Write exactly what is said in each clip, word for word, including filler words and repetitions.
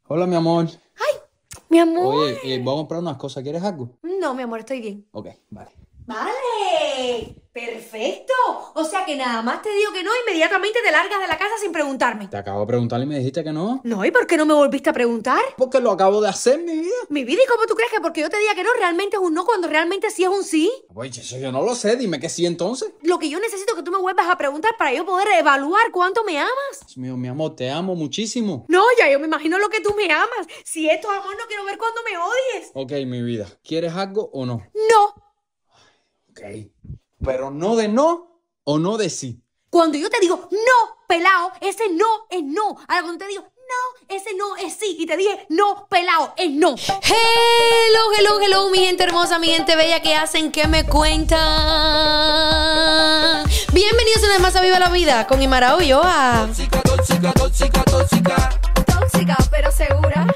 Hola, mi amor. ¡Ay, mi amor! Oye, eh, voy a comprar unas cosas. ¿Quieres algo? No, mi amor, estoy bien. Ok, vale. Vale, perfecto. O sea que nada más te digo que no, inmediatamente te largas de la casa sin preguntarme. Te acabo de preguntar y me dijiste que no. No, ¿y por qué no me volviste a preguntar? Porque lo acabo de hacer, mi vida. Mi vida, ¿y cómo tú crees que porque yo te diga que no, realmente es un no cuando realmente sí es un sí? Oye, eso yo no lo sé. Dime que sí entonces. Lo que yo necesito es que tú me vuelvas a preguntar para yo poder evaluar cuánto me amas. Dios mío, mi amor, te amo muchísimo. No, ya yo me imagino lo que tú me amas. Si esto es amor, no quiero ver cuándo me odies. Ok, mi vida. ¿Quieres algo o no? No. Ok. Pero no de no o no de sí. Cuando yo te digo no, pelao, ese no es no. Ahora cuando te digo no, ese no es sí. Y te dije no, pelao, es no. Hello, hello, hello, mi gente hermosa, mi gente bella, ¿qué hacen? ¿Qué me cuentan? Bienvenidos una vez más a Viva la Vida con Imara Ulloa. Tóxica, tóxica, tóxica, tóxica. Tóxica, pero segura.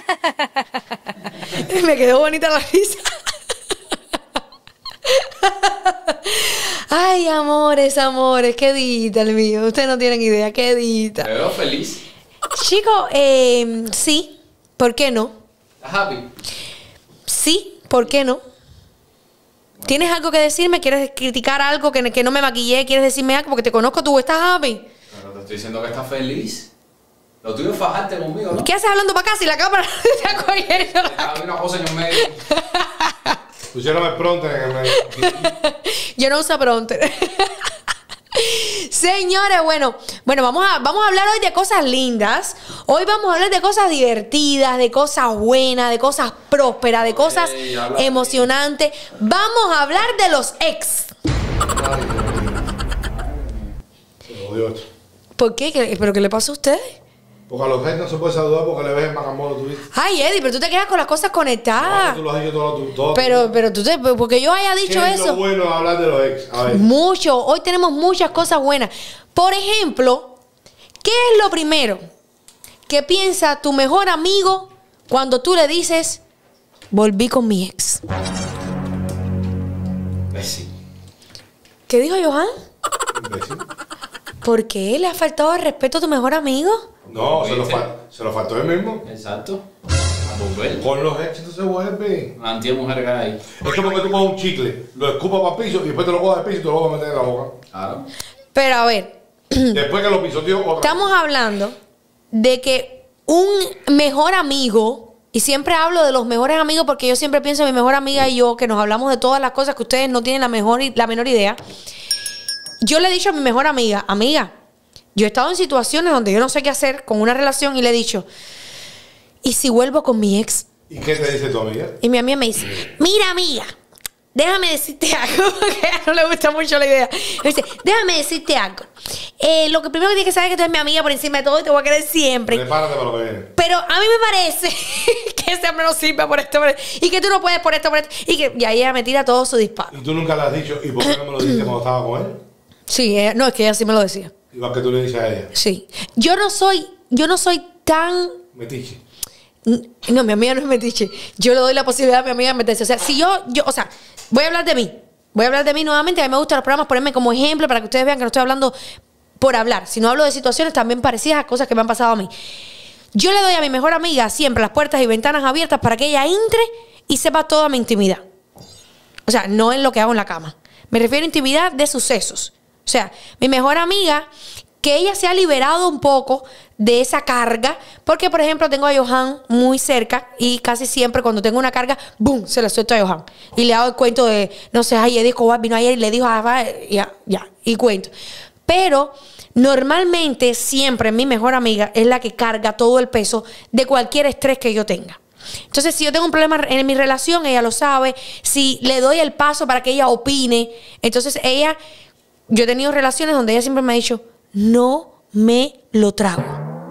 Me quedó bonita la risa. Ay, amores, amores, qué dita el mío. Ustedes no tienen idea, qué dita. Te veo feliz. Chico, eh, sí, ¿por qué no? ¿Estás happy? Sí, ¿por qué no? ¿Tienes algo que decirme? ¿Quieres criticar algo que, que no me maquillé? ¿Quieres decirme algo? Porque te conozco, tú estás happy. Pero te estoy diciendo que estás feliz. Lo tuyo es fajarte conmigo, ¿no? ¿Qué haces hablando para acá si la cámara está cogiendo? Hay una cosa en el medio. Pusieron el pronto en el medio. Yo no uso pronter. Señores, bueno, bueno, vamos a, vamos a hablar hoy de cosas lindas. Hoy vamos a hablar de cosas divertidas, de cosas buenas, de cosas prósperas, de cosas Ey, habla emocionantes. Vamos a hablar de los ex. Se jodió esto. ¿Por qué? ¿Qué- ¿Pero qué le pasa a ustedes? Porque a los ex no se puede saludar porque le ves el macamolo, tú viste. Ay, Eddie, pero tú te quedas con las cosas conectadas. Tú lo has dicho todo, todo, todo. Pero, pero tú te, porque yo haya ¿Qué dicho es lo eso. bueno de hablar de los ex? A ver. Mucho. Hoy tenemos muchas cosas buenas. Por ejemplo, ¿qué es lo primero que piensa tu mejor amigo cuando tú le dices, volví con mi ex? Imbécil. ¿Qué dijo Johan? Imbécil. ¿Por qué le ha faltado el respeto a tu mejor amigo? No, se lo, ¿Viste? fal- se lo faltó él mismo. Exacto. A volver. Con los ex no se vuelve. Una anti-mujer que hay. Es como que tú coges un chicle, lo escupas para el piso y después te lo coges del piso y te lo vas a meter en la boca. Claro. Pero a ver, Después que lo pisoteó otra. estamos hablando de que un mejor amigo, y siempre hablo de los mejores amigos porque yo siempre pienso en mi mejor amiga y yo, que nos hablamos de todas las cosas que ustedes no tienen la, mejor, la menor idea. Yo le he dicho a mi mejor amiga, amiga, yo he estado en situaciones donde yo no sé qué hacer con una relación y le he dicho, ¿y si vuelvo con mi ex? ¿Y qué te dice tu amiga? Y mi amiga me dice, mira amiga, déjame decirte algo, que a ella no le gusta mucho la idea. Me dice, déjame decirte algo. Eh, lo que primero que tienes que saber es que tú eres mi amiga por encima de todo y te voy a querer siempre. Prepárate para lo que viene. Pero a mí me parece que ese hombre no sirve por esto, por esto, y que tú no puedes por esto, por esto. Y, que, y ahí ella me tira todo su disparo. Y tú nunca le has dicho, ¿y por qué no me lo dijiste cuando estaba con él? Sí, ella- no, es que ella sí me lo decía. Igual que tú le dices a ella. Sí. Yo no soy, yo no soy tan... Metiche. No, mi amiga no es metiche. Yo le doy la posibilidad a mi amiga de meterse. O sea, si yo, yo, o sea, voy a hablar de mí. Voy a hablar de mí nuevamente. A mí me gustan los programas, ponerme como ejemplo para que ustedes vean que no estoy hablando por hablar, sino hablo de situaciones también parecidas a cosas que me han pasado a mí. Yo le doy a mi mejor amiga siempre las puertas y ventanas abiertas para que ella entre y sepa toda mi intimidad. O sea, no en lo que hago en la cama. Me refiero a intimidad de sucesos. O sea, mi mejor amiga, que ella se ha liberado un poco de esa carga, porque por ejemplo tengo a Johan muy cerca y casi siempre cuando tengo una carga, ¡boom!, se la suelto a Johan. Y le hago el cuento de, no sé, ay, Eddie Escobar vino ayer y le dijo, ah, va, ya, ya, y cuento. Pero normalmente siempre mi mejor amiga es la que carga todo el peso de cualquier estrés que yo tenga. Entonces, si yo tengo un problema en mi relación, ella lo sabe. Si le doy el paso para que ella opine, entonces ella... Yo he tenido relaciones donde ella siempre me ha dicho, no me lo trago.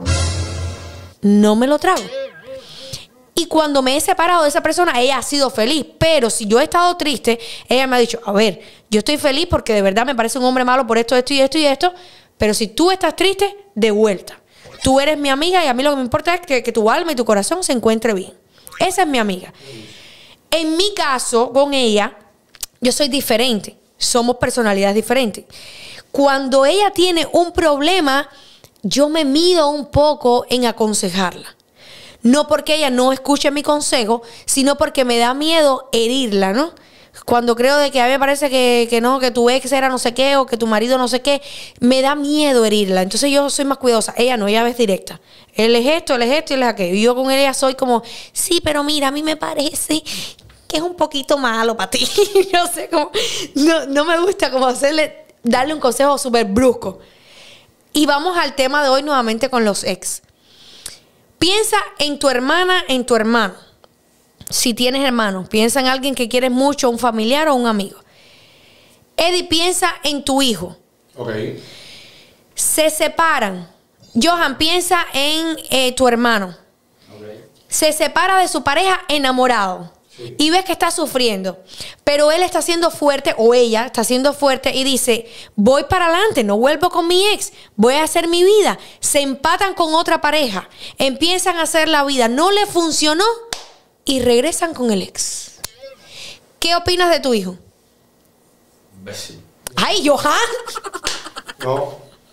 No me lo trago. Y cuando me he separado de esa persona, ella ha sido feliz. Pero si yo he estado triste, ella me ha dicho, a ver, yo estoy feliz porque de verdad me parece un hombre malo por esto, esto y esto y esto. Pero si tú estás triste, de vuelta. Tú eres mi amiga y a mí lo que me importa es que, que tu alma y tu corazón se encuentre bien. Esa es mi amiga. En mi caso, con ella, yo soy diferente. Somos personalidades diferentes. Cuando ella tiene un problema, yo me mido un poco en aconsejarla. no porque ella no escuche mi consejo, sino porque me da miedo herirla, ¿no? Cuando creo de que a mí me parece que, que no, que tu ex era no sé qué o que tu marido no sé qué, me da miedo herirla. Entonces yo soy más cuidadosa. Ella no, ella es directa. Él es esto, él es esto y él es aquello. Y yo con ella soy como, sí, pero mira, a mí me parece que es un poquito malo para ti. Yo sé cómo, no, no me gusta como hacerle, darle un consejo súper brusco. Y vamos al tema de hoy nuevamente con los ex. Piensa en tu hermana, en tu hermano. Si tienes hermanos, piensa en alguien que quieres mucho, un familiar o un amigo. Eddie, piensa en tu hijo. Ok. Se separan. Johan, piensa en eh, tu hermano. Okay. Se separa de su pareja enamorado. Sí. Y ves que está sufriendo. Pero él está siendo fuerte, o ella está siendo fuerte y dice, voy para adelante, no vuelvo con mi ex, voy a hacer mi vida. Se empatan con otra pareja, empiezan a hacer la vida, no le funcionó y regresan con el ex. ¿Qué opinas de tu hijo? Imbécil. ¡Ay, Johan! No.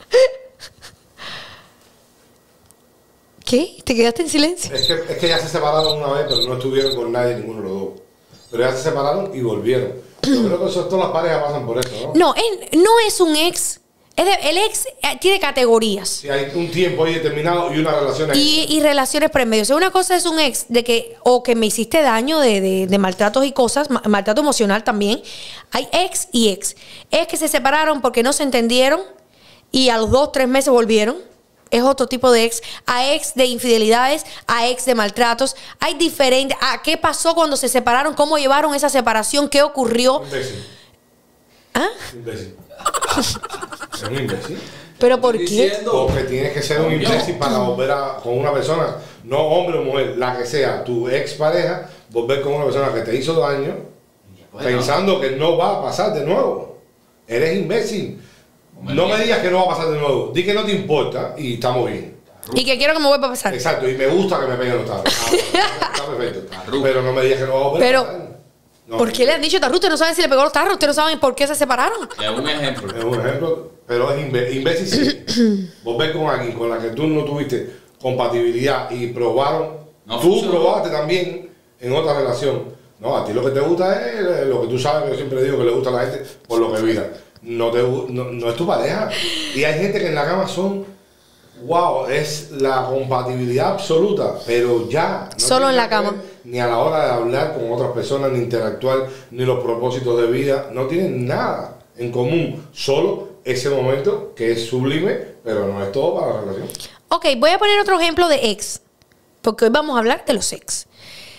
¿Qué? ¿Te quedaste en silencio? Es que, es que ya se separaron una vez, pero no estuvieron con nadie, ninguno de los dos. Pero ya se separaron y volvieron. Yo creo que eso, todas las parejas pasan por eso, ¿no? No, él no es un ex. Es de, el ex eh, tiene categorías. Sí, hay un tiempo ahí determinado y una relación ahí. Y, y relaciones premedios. O sea, una cosa es un ex de que, o que me hiciste daño de, de, de maltratos y cosas, ma- maltrato emocional también. Hay ex y ex. Es que se separaron porque no se entendieron y a los dos, tres meses volvieron. Es otro tipo de ex. A ex de infidelidades, a ex de maltratos. Hay diferentes. ¿A qué pasó cuando se separaron? ¿Cómo llevaron esa separación? ¿Qué ocurrió? Imbécil. ¿Ah? Imbécil. Es un imbécil. ¿Pero por Estoy qué? diciendo- Porque tienes que ser un imbécil para volver a, con una persona, no hombre o mujer, la que sea, tu ex pareja, volver con una persona que te hizo daño, Bueno. pensando que no va a pasar de nuevo. Eres imbécil. No me digas que no va a pasar de nuevo. Di que no te importa y estamos bien. Y que quiero que me vuelva a pasar. Exacto, y me gusta que me peguen los tarros. Ah, bueno, está perfecto. Pero no me digas que no va a volver Pero- a pasar. No, ¿Por qué le han dicho tarro? Ustedes no saben si le pegó los tarros. Ustedes no saben por qué se separaron. Es un ejemplo. Es un ejemplo, pero es imbe- imbécil. Sí. Volver con alguien con la que tú no tuviste compatibilidad y probaron, No tú funcionó. probaste también en otra relación. No, a ti lo que te gusta es eh, lo que tú sabes, que yo siempre digo que le gusta a la gente por lo que vida. No, te, gu- no, no es tu pareja. Y hay gente que en la cama son, wow, es la compatibilidad absoluta, pero ya. No Solo tiene en la que ver cama. Ni a la hora de hablar con otras personas, ni interactuar, ni los propósitos de vida. No tienen nada en común. Solo ese momento que es sublime, pero no es todo para la relación. Ok, voy a poner otro ejemplo de ex. Porque hoy vamos a hablar de los ex.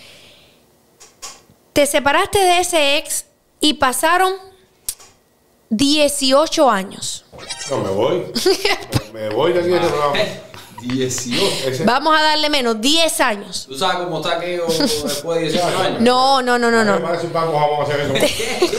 Te separaste de ese ex y pasaron dieciocho años. No, me voy. Me voy de aquí de este programa. dieciocho. Ese- Vamos a darle menos, diez años. ¿Tú sabes cómo está aquello después de dieciocho años? No, no, no, no, Me no. parece un pan con jamón hacia adentro.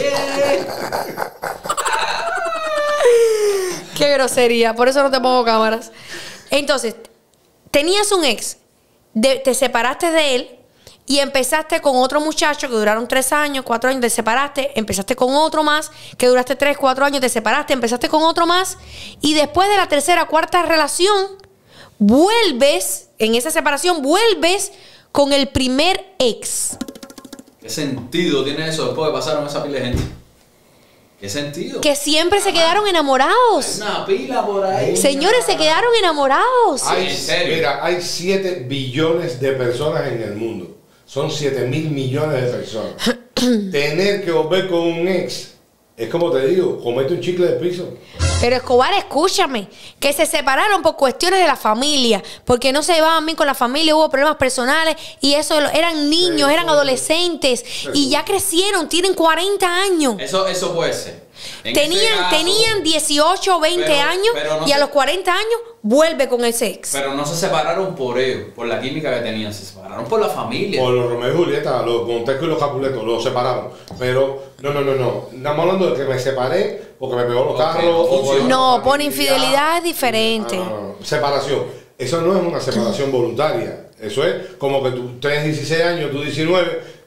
Qué grosería, por eso no te pongo cámaras. Entonces, tenías un ex, de- te separaste de él y empezaste con otro muchacho que duraron tres años, cuatro años, te separaste, empezaste con otro más, que duraste tres, cuatro años, te separaste, empezaste con otro más, y después de la tercera, cuarta relación, vuelves, en esa separación, vuelves con el primer ex. ¿Qué sentido tiene eso después de pasar con esa pila de gente? ¿Qué sentido? Que siempre se quedaron Hay enamorados. una pila por ahí. Señores, se quedaron enamorados. Hay, ¿En serio? mira, hay siete billones de personas en el mundo. Son siete mil millones de personas. Tener que volver con un ex es como te digo, comete un chicle de piso. Pero Escobar, escúchame, que se separaron por cuestiones de la familia, porque no se llevaban bien con la familia, hubo problemas personales y eso eran niños, Pero- eran adolescentes y ya crecieron, tienen cuarenta años. Eso, eso puede ser. En ese Tenían, caso, tenían dieciocho, veinte pero- años pero no y a se- los cuarenta años vuelve con ese ex. Pero no se separaron por ellos, por la química que tenían, se separaron por la familia. Por los Romeo y Julieta, los Montesco y los Capuletos, los separaron. Pero, no, no, no, no. Estamos hablando de que me separé porque me pegó los Ok, carros. no o funciona. No, por infidelidad es diferente. No, no, no. Separación. Eso no es una separación voluntaria. Eso es como que tú tienes dieciséis años, tú diecinueve,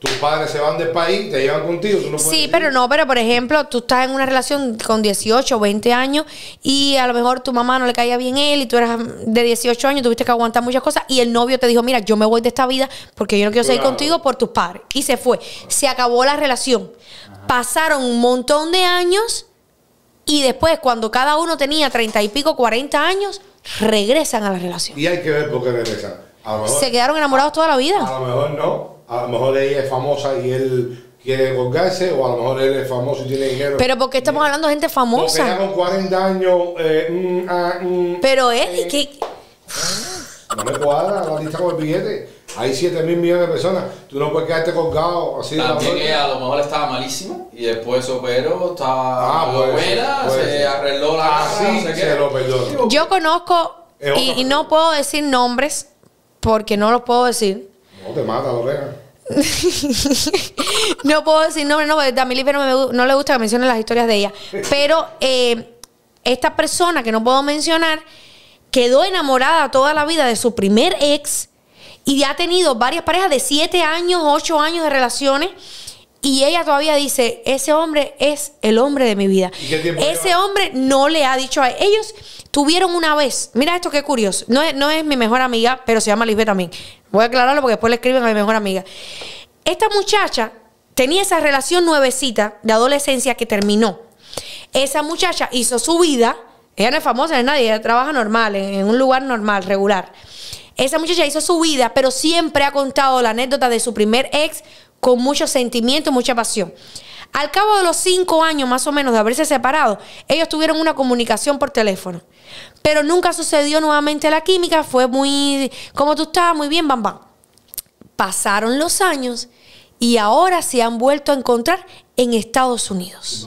tus padres se van del país, te llevan contigo, tú no puedes Sí, decir, pero no, pero por ejemplo, tú estás en una relación con dieciocho, veinte años y a lo mejor tu mamá no le caía bien él y tú eras de dieciocho años, tuviste que aguantar muchas cosas y el novio te dijo, mira, yo me voy de esta vida porque yo no quiero seguir Claro. contigo por tus padres. Y se fue. Se acabó la relación. Pasaron un montón de años y después, cuando cada uno tenía treinta y pico, cuarenta años, regresan a la relación. Y hay que ver por qué regresan. A lo mejor, Se quedaron enamorados toda la vida. a lo mejor no. A lo mejor ella es famosa y él quiere colgarse, o a lo mejor él es famoso y tiene dinero. Pero ¿por qué estamos hablando de gente Porque ya famosa? con cuarenta años, eh, mm, ah, mm, Pero Eddie, que no me cuadra la lista con el billete. Hay siete mil millones de personas. Tú no puedes quedarte colgado así de la También suerte. ella a lo mejor estaba malísima y después se operó, estaba Ah, puede buena, ser, puede se ser. arregló la cara, Así no sé qué. se lo perdono. yo conozco Es y, otra y no puedo decir nombres porque no los puedo decir. No te mata, Lorena. No puedo decir nombres, no, porque a mi Lipe no, me gu- no le gusta que mencionen las historias de ella. Pero eh, esta persona que no puedo mencionar quedó enamorada toda la vida de su primer ex y ha tenido varias parejas de siete años, ocho años de relaciones. Y ella todavía dice, ese hombre es el hombre de mi vida. ¿Y qué tiempo Ese lleva? hombre no le ha dicho a ellos. Tuvieron una vez, mira esto qué curioso, no es, no es mi mejor amiga, pero se llama Lisbeth también. Voy a aclararlo porque después le escriben a mi mejor amiga. Esta muchacha tenía esa relación nuevecita de adolescencia que terminó. Esa muchacha hizo su vida, ella no es famosa, no es nadie, ella trabaja normal, en, en un lugar normal, regular. Esa muchacha hizo su vida, pero siempre ha contado la anécdota de su primer ex con mucho sentimiento, mucha pasión. Al cabo de los cinco años más o menos de haberse separado, ellos tuvieron una comunicación por teléfono. Pero nunca sucedió nuevamente la química, fue muy, como tú estabas, muy bien, bam, bam. Pasaron los años y ahora se han vuelto a encontrar en Estados Unidos.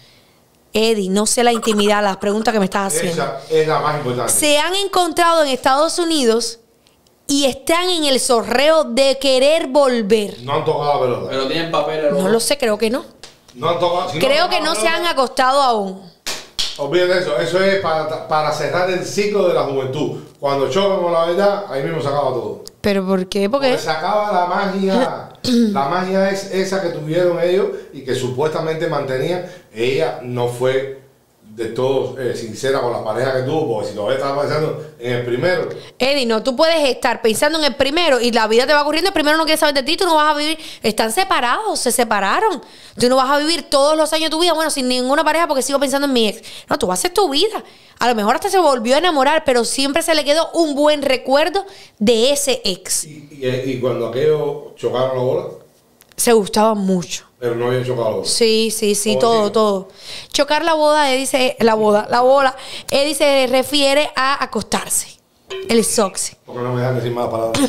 Eddie, no sé la intimidad, las preguntas que me estás haciendo. Esa es la más importante. Se han encontrado en Estados Unidos y están en el zorreo de querer volver. No han tocado la pelota. Pero tienen papeles. No lo sé, creo que no. No han tocado. si Creo han que tocado no la se han pelota, acostado aún. olvídate de eso. Eso es para, para cerrar el ciclo de la juventud. Cuando chocan con la verdad, ahí mismo se acaba todo. ¿Pero por qué? Porque Porque se acaba la magia. La magia es esa que tuvieron ellos y que supuestamente mantenían. Ella no fue de todo eh, sincera con la pareja que tuvo, porque si todavía estaba pensando en el primero. Eddie, no, tú puedes estar pensando en el primero y la vida te va ocurriendo, el primero no quiere saber de ti, tú no vas a vivir, están separados, se separaron. Tú no vas a vivir todos los años de tu vida, bueno, sin ninguna pareja porque sigo pensando en mi ex. No, tú vas a hacer tu vida. A lo mejor hasta se volvió a enamorar, pero siempre se le quedó un buen recuerdo de ese ex. Y, y, y cuando aquellos chocaron la bola, Se gustaban mucho. pero no habían chocado la bola. Sí, sí, sí, Oh, todo, sí. todo. Chocar la boda, él dice, la boda, la bola, él dice, refiere a acostarse. El soxe. Porque no me dejan decir más palabras.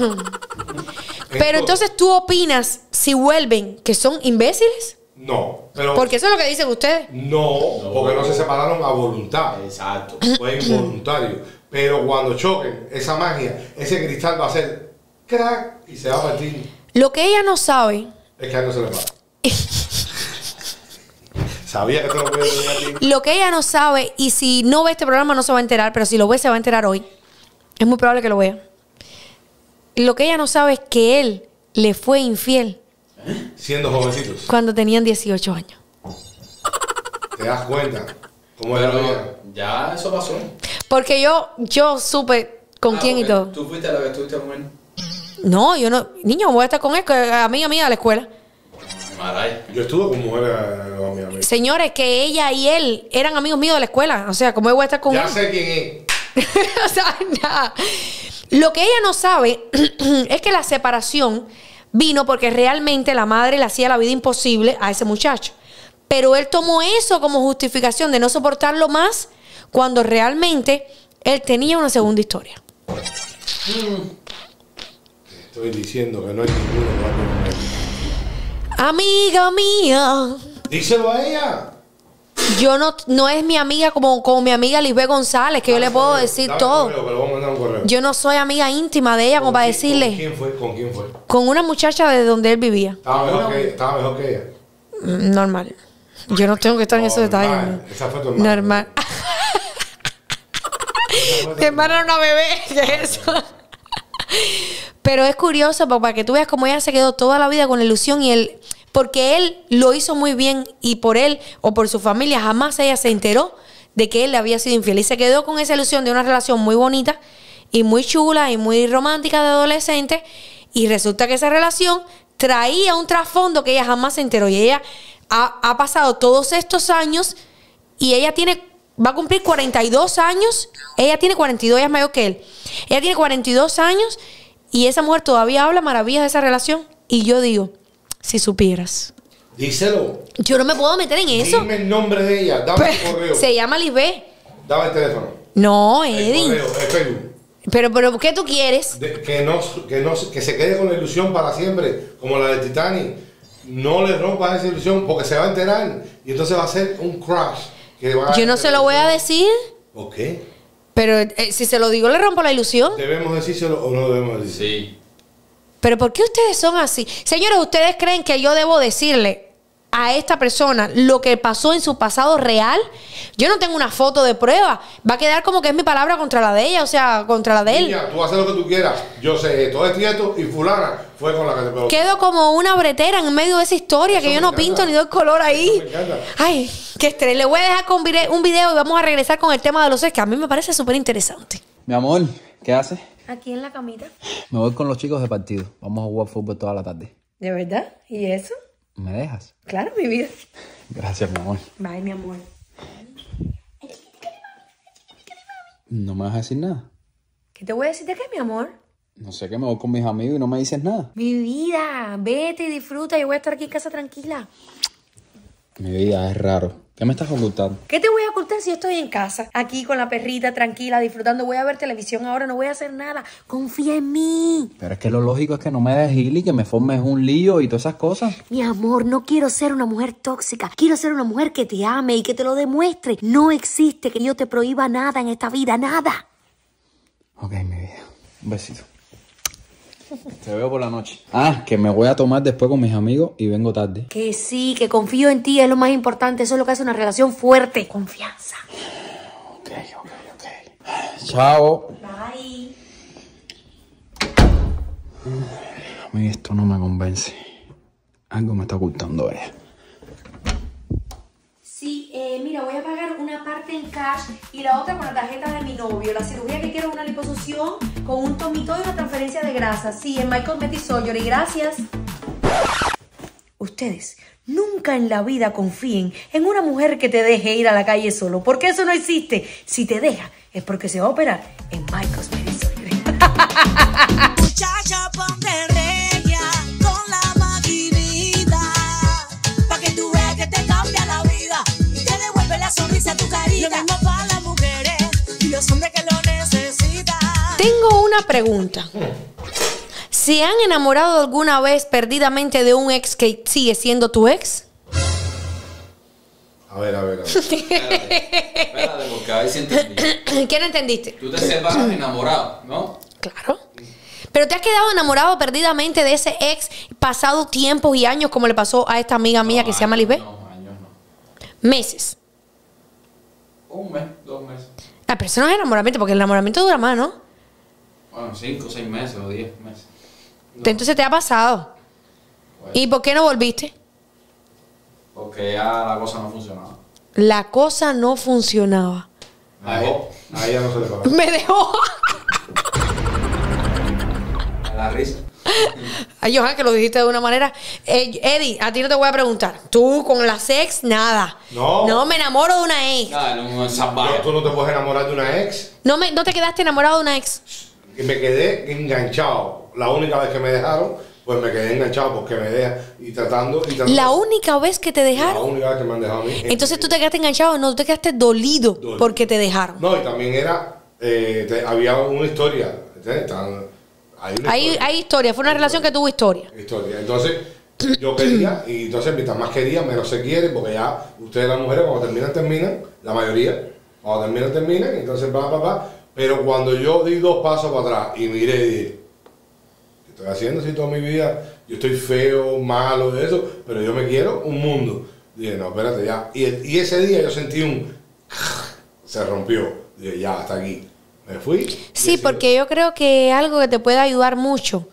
Pero entonces tú opinas si vuelven que son imbéciles, No, pero. porque eso es lo que dicen ustedes. No, porque no se separaron a voluntad. Exacto. Fue involuntario. Pero cuando choquen, esa magia, ese cristal va a hacer crack y se va a partir. Lo que ella no sabe, Es que a él no se le pasa. Sabía que te lo podía decir a ti. lo que ella no sabe, y si no ve este programa no se va a enterar, pero si lo ve se va a enterar hoy. Es muy probable que lo vea. Lo que ella no sabe es que él le fue infiel Siendo jovencitos. cuando tenían dieciocho años. Te das cuenta cómo es la vida. Pero ya eso pasó. Porque yo, yo supe con Ah, quién y porque todo. Tú fuiste la que estuviste con él. No, yo no. Niño, voy a estar con él, que amiga mía de la escuela. Maray. Yo estuve con mujeres eh, a mi amiga. Señores, que ella y él eran amigos míos de la escuela. O sea, ¿cómo yo voy a estar con Ya él? sé quién es. O sea, nada. Lo que ella no sabe es que la separación vino porque realmente la madre le hacía la vida imposible a ese muchacho. Pero él tomó eso como justificación de no soportarlo más cuando realmente él tenía una segunda historia. Estoy diciendo que no hay ninguno que va con él. Amiga mía, Díselo a ella. yo no, no es mi amiga como, como mi amiga Lisbeth González, que yo le puedo decir Dame todo. correo, que le voy a mandar un correo. Yo no soy amiga íntima de ella como ¿Con para quién- ¿Con decirle. quién fue? ¿Con quién fue? Con una muchacha de donde él vivía. Estaba mejor que, estaba mejor que ella. Mm, Normal. Yo no tengo que estar en esos Normal. detalles. ¿no? Esa fue tu hermana. Normal. Mi hermana era una bebé. ¿Qué es eso? Pero es curioso pa- para que tú veas cómo ella se quedó toda la vida con la ilusión y él, porque él lo hizo muy bien y por él o por su familia jamás ella se enteró de que él le había sido infiel y se quedó con esa ilusión de una relación muy bonita y muy chula y muy romántica de adolescente y resulta que esa relación traía un trasfondo que ella jamás se enteró y ella ha, ha pasado todos estos años y ella tiene, va a cumplir cuarenta y dos años, ella tiene cuarenta y dos, ella es mayor que él, ella tiene cuarenta y dos años y esa mujer todavía habla maravillas de esa relación y yo digo, si supieras. Díselo. Yo no me puedo meter en eso. Dime el nombre de ella. Dame Pues, el correo. se llama Lisbeth. Dame el teléfono. No, El Eddie. correo, el Facebook. Pero, pero, ¿qué tú quieres? De- que, no, que, no, que se quede con la ilusión para siempre, como la de Titanic. No le rompas esa ilusión porque se va a enterar y entonces va a ser un crash. Que va a Yo no se lo voy a decir, ¿Por qué? pero eh, si se lo digo le rompo la ilusión. ¿Debemos decírselo o no debemos decírselo? Sí. Pero ¿por qué ustedes son así? Señores, ¿ustedes creen que yo debo decirle a esta persona lo que pasó en su pasado real? Yo no tengo una foto de prueba. Va a quedar como que es mi palabra contra la de ella, o sea, contra la de él. Niña, tú haces lo que tú quieras. Yo sé esto, esto y esto, y fulana fue con la que te pegó. Quedo como una bretera en medio de esa historia Eso que yo me no encanta. pinto ni doy color ahí. Eso me encanta. Ay, qué estrés. Le voy a dejar con vide- un video y vamos a regresar con el tema de los ex, que a mí me parece súper interesante. Mi amor, ¿qué haces? Aquí en la camita. Me voy con los chicos de partido. Vamos a jugar fútbol toda la tarde. ¿De verdad? ¿Y eso? ¿Me dejas? Claro, mi vida. Gracias, mi amor. Bye, mi amor. ¿No me vas a decir nada? ¿Qué te voy a decir de qué, mi amor? No sé, que me voy con mis amigos y no me dices nada. Mi vida, vete y disfruta. Yo voy a estar aquí en casa tranquila. Mi vida es raro. ¿Qué me estás ocultando? ¿Qué te voy a ocultar si yo estoy en casa? Aquí con la perrita, tranquila, disfrutando. Voy a ver televisión ahora, no voy a hacer nada. Confía en mí. Pero es que lo lógico es que no me dejes ir y que me formes un lío y todas esas cosas. Mi amor, no quiero ser una mujer tóxica. Quiero ser una mujer que te ame y que te lo demuestre. No existe que yo te prohíba nada en esta vida, nada. Ok, mi vida. Un besito. Te veo por la noche. Ah, que me voy a tomar después con mis amigos y vengo tarde. Que sí, que confío en ti, es lo más importante. Eso es lo que hace una relación fuerte. Confianza. Ok, ok, ok. Chao. Bye. A mí esto no me convence. Algo me está ocultando ella. Sí, eh, mira, voy a pagar una parte en cash y la otra con la tarjeta de mi novio. La cirugía que quiero es una liposucción con un tomito y una transferencia de grasa. Sí, en My Cosmetics Surgery. Gracias. Ustedes nunca en la vida confíen en una mujer que te deje ir a la calle solo, porque eso no existe. Si te deja, es porque se va a operar en My Cosmetics Surgery. Muchacha, ponte regia con la maquinita, pa' que tú veas que te cambia la vida y te devuelve la sonrisa a tu carita. Lo mismo para las mujeres y los hombres que lo necesitan. Tengo una pregunta. ¿Se han enamorado alguna vez perdidamente de un ex que sigue siendo tu ex? A ver, a ver, a ver. Espérate, espérate, porque a ver si entendí. ¿Qué no entendiste? Tú te separas enamorado, ¿no? Claro. Pero te has quedado enamorado perdidamente de ese ex pasado tiempos y años como le pasó a esta amiga mía No, que se llama años Lisbeth. No, años no. Meses. Un mes, dos meses. Ah, pero eso no es enamoramiento, porque el enamoramiento dura más, ¿no? Bueno, cinco, seis meses o diez meses. Entonces te ha pasado. Bueno, ¿Y por qué no volviste? porque ya la cosa no funcionaba. La cosa no funcionaba. Me dejó. A ella no se le paga. Me dejó. Me da risa. Ay, Johan, que lo dijiste de una manera. Eh, Eddie, a ti no te voy a preguntar. Tú con las ex, nada. No. No me enamoro de una ex. Nada, un No, salvaje. tú no te puedes enamorar de una ex. No, me, no te quedaste enamorado de una ex. Que me quedé enganchado. La única vez que me dejaron, pues me quedé enganchado porque me dejan y tratando y tratando. La única vez que te La dejaron. única vez que me han dejado a mí. Entonces tú te quedaste enganchado, no, tú te quedaste dolido, Dolido. porque te dejaron. No, y también era. Eh, te- había una historia. ¿entiendes? Estaban- hay una Hay, historia. hay historia, fue una relación que tuvo historia. historia. Entonces, yo quería, y entonces mientras más quería, menos se quiere, porque ya ustedes las mujeres cuando terminan, terminan, la mayoría, cuando terminan, terminan, entonces va, va, va. Pero cuando yo di dos pasos para atrás y miré y dije, ¿qué estoy haciendo si toda mi vida yo estoy feo, malo, de eso? Pero yo me quiero un mundo. Dije, no, espérate ya. Y, el- y ese día yo sentí un... se rompió. Dije, ya, hasta aquí. Me fui. y Sí, he sido- porque yo creo que algo que te puede ayudar mucho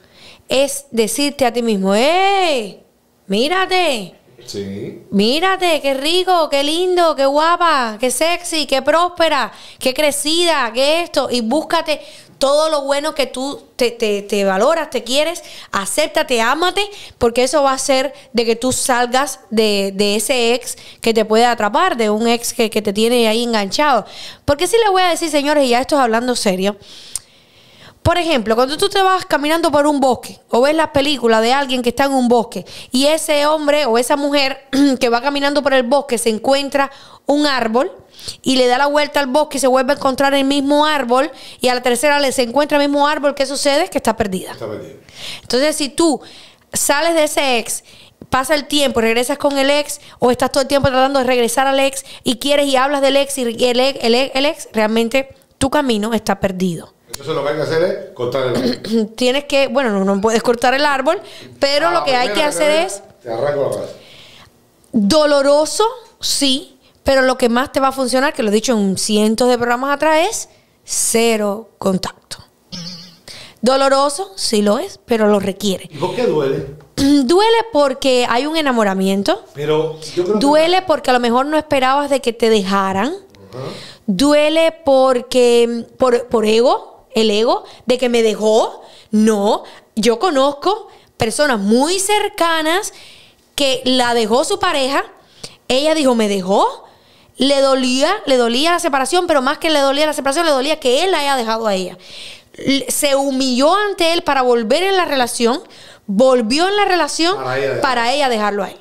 es decirte a ti mismo, ¡eh! Mírate. Sí. Mírate, qué rico, qué lindo, qué guapa, qué sexy, qué próspera, qué crecida, qué esto. Y búscate todo lo bueno que tú te, te, te valoras, te quieres, acéptate, ámate, porque eso va a hacer de que tú salgas de, de ese ex que te puede atrapar, de un ex que, que te tiene ahí enganchado. Porque sí les voy a decir, señores, y ya esto es hablando serio. Por ejemplo, cuando tú te vas caminando por un bosque o ves la película de alguien que está en un bosque y ese hombre o esa mujer que va caminando por el bosque se encuentra un árbol y le da la vuelta al bosque y se vuelve a encontrar el mismo árbol y a la tercera le se encuentra el mismo árbol, ¿qué sucede? Que está perdida. Está perdido. Entonces, si tú sales de ese ex, pasa el tiempo, regresas con el ex o estás todo el tiempo tratando de regresar al ex y quieres y hablas del ex y el ex, el ex, el ex realmente tu camino está perdido. Entonces lo que hay que hacer es cortar el árbol. Tienes que, bueno, no, no puedes cortar el árbol, pero Ah, lo que hay que primera hacer te- es Te arranco la cabeza. doloroso, sí, pero lo que más te va a funcionar, que lo he dicho en cientos de programas atrás, es cero contacto. Doloroso, sí lo es, pero lo requiere. ¿Y por qué duele? Duele porque hay un enamoramiento. Pero yo creo Duele porque a lo mejor no esperabas de que te dejaran. Duele porque por, por ego, el ego, de que me dejó. No, yo conozco personas muy cercanas que la dejó su pareja. Ella dijo, me dejó. Le dolía, le dolía la separación, pero más que le dolía la separación, le dolía que él la haya dejado a ella. L- Se humilló ante él para volver en la relación, volvió en la relación Para ella dejarlo. para ella dejarlo a él.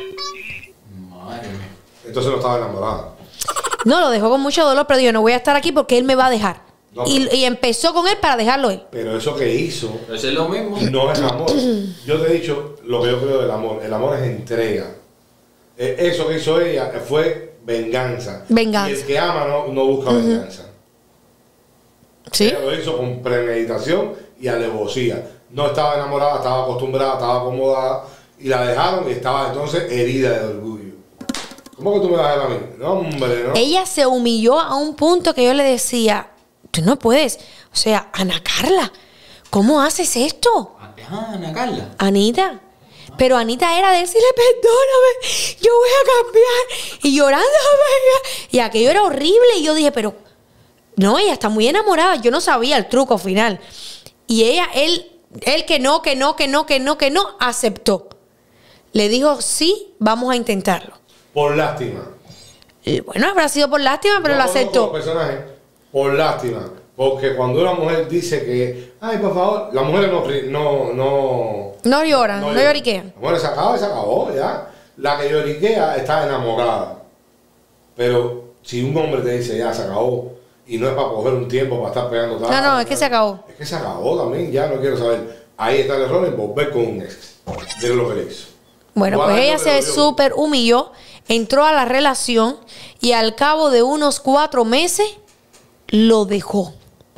Madre mía. que entonces no estaba enamorada. No, lo dejó con mucho dolor, pero dijo, no voy a estar aquí porque él me va a dejar. No, y, pero- y empezó con él para dejarlo él. Pero eso que hizo Pero eso es lo mismo. no es amor. Yo te he dicho lo que yo creo del amor. El amor es entrega. Eh, Eso que hizo ella fue venganza. Venganza. Y el que ama no, no busca venganza. ¿Sí? Ella lo hizo con premeditación y alevosía. No estaba enamorada, estaba acostumbrada, estaba acomodada y la dejaron y estaba entonces herida de orgullo. ¿Cómo que tú me vas a dejar a mí? No, hombre, no. Ella se humilló a un punto que yo le decía, tú no puedes. O sea, Ana Carla, ¿cómo haces esto? Ah, Ana Carla. Anita. Pero Anita era decirle, perdóname, yo voy a cambiar. Y llorando, y aquello era horrible. Y yo dije, pero no, ella está muy enamorada. Yo no sabía el truco final. Y ella, él, él que no, que no, que no, que no, que no, aceptó. Le dijo, sí, vamos a intentarlo. Por lástima. Y bueno, habrá sido por lástima, pero Yo lo conozco aceptó. los personajes por lástima. Porque cuando una mujer dice que, ay, por favor, las mujeres no, no, no, No lloran, no, lloriquean. La mujer se acaba y se acabó, ya. La que lloriquea está enamorada. Pero si un hombre te dice, ya, se acabó, y no es para coger un tiempo para estar pegando tal, No, no, es que se acabó. Es que se acabó también, ya no quiero saber. Ahí está el error en volver con un ex. De lo que le hizo. Bueno, Igual pues a ella eso te se lo digo. súper humilló, entró a la relación y al cabo de unos cuatro meses lo dejó.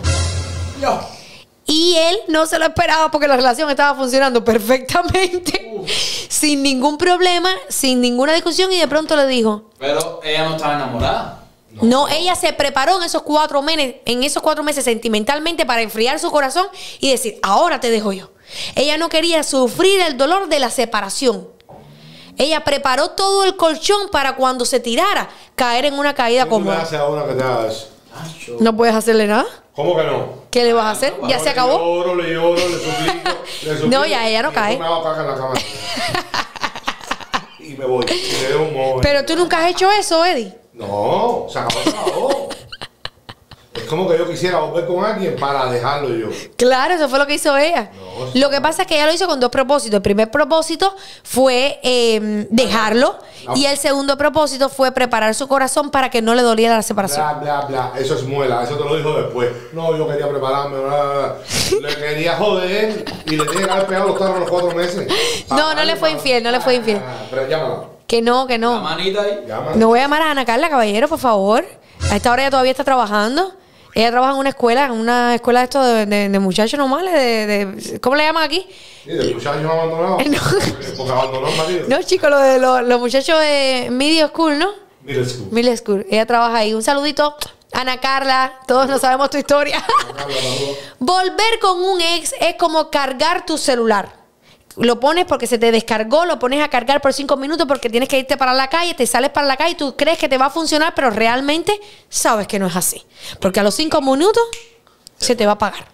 Y él no se lo esperaba porque la relación estaba funcionando perfectamente, sin ningún problema, sin ninguna discusión, y de pronto le dijo, Pero ella no estaba enamorada. no, ella se preparó en esos cuatro meses, en esos cuatro meses sentimentalmente para enfriar su corazón y decir, ahora te dejo yo. Ella no quería sufrir el dolor de la separación. Ella preparó todo el colchón para cuando se tirara, caer en una caída ¿Qué tú le cómoda. haces a una que te haga eso? Acho. No puedes hacerle nada. ¿Cómo que no? ¿Qué le vas a hacer? ¿Ya No, se acabó? Le lloro, le lloro, le suplico, le suplico. No, ya ella no y cae. después me hago caca en la cama. Y me voy. Y le dejo un modo. Pero tú nunca has hecho eso, Eddie. No, se acabó, se acabó. Es como que yo quisiera volver con alguien para dejarlo yo. Claro, eso fue lo que hizo ella. No, sí. Lo que pasa es que ella lo hizo con dos propósitos. El primer propósito fue eh, dejarlo. No. Y el segundo propósito fue preparar su corazón para que no le doliera la separación. Bla, bla, bla. Eso es muela. Eso te lo dijo después. No, yo quería prepararme. Bla, bla, bla. Le quería joder y le tenía que haber pegado los tarros los cuatro meses. No, no le fue infiel, no le fue infiel. Ah, pero llámala. Que no, que La no. manita ahí. Llámala. No voy a llamar a Ana Carla, caballero, por favor. A esta hora ella todavía está trabajando. Ella trabaja en una escuela, en una escuela de esto de, de- de muchachos normales, de, de- ¿cómo le llaman aquí? Sí, de muchachos abandonados. No. Porque abandonó el marido. No, chicos, lo de los, los muchachos de Media School, ¿no? Middle school. Middle School. Ella trabaja ahí. Un saludito Ana Carla, todos no sabemos tu historia. Volver con un ex es como cargar tu celular. Lo pones porque se te descargó, lo pones a cargar por cinco minutos porque tienes que irte para la calle, te sales para la calle y tú crees que te va a funcionar, pero realmente sabes que no es así. Porque a los cinco minutos se te va a apagar.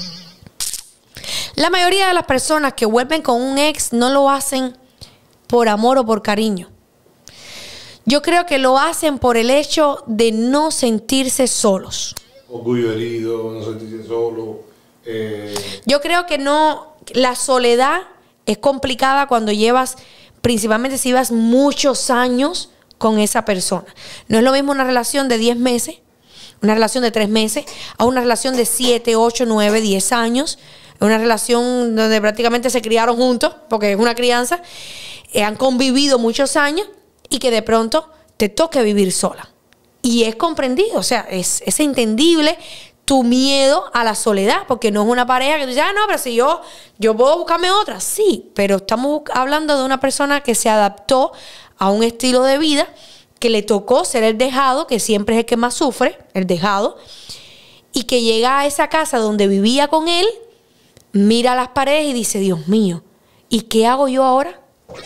La mayoría de las personas que vuelven con un ex no lo hacen por amor o por cariño. Yo creo que lo hacen por el hecho de no sentirse solos. Orgullo herido, no sentirse solo. Eh... Yo creo que no, la soledad es complicada cuando llevas, principalmente si llevas muchos años con esa persona. No es lo mismo una relación de diez meses, una relación de tres meses, a una relación de siete, ocho, nueve, diez años. Una relación donde prácticamente se criaron juntos, porque es una crianza, eh, han convivido muchos años y que de pronto te toque vivir sola. Y es comprendido, o sea, es, es entendible tu miedo a la soledad, porque no es una pareja que tú dices, ah, no, pero si yo, yo puedo buscarme otra. Sí, pero estamos hablando de una persona que se adaptó a un estilo de vida, que le tocó ser el dejado, que siempre es el que más sufre, el dejado, y que llega a esa casa donde vivía con él, mira las paredes y dice, Dios mío, ¿y qué hago yo ahora?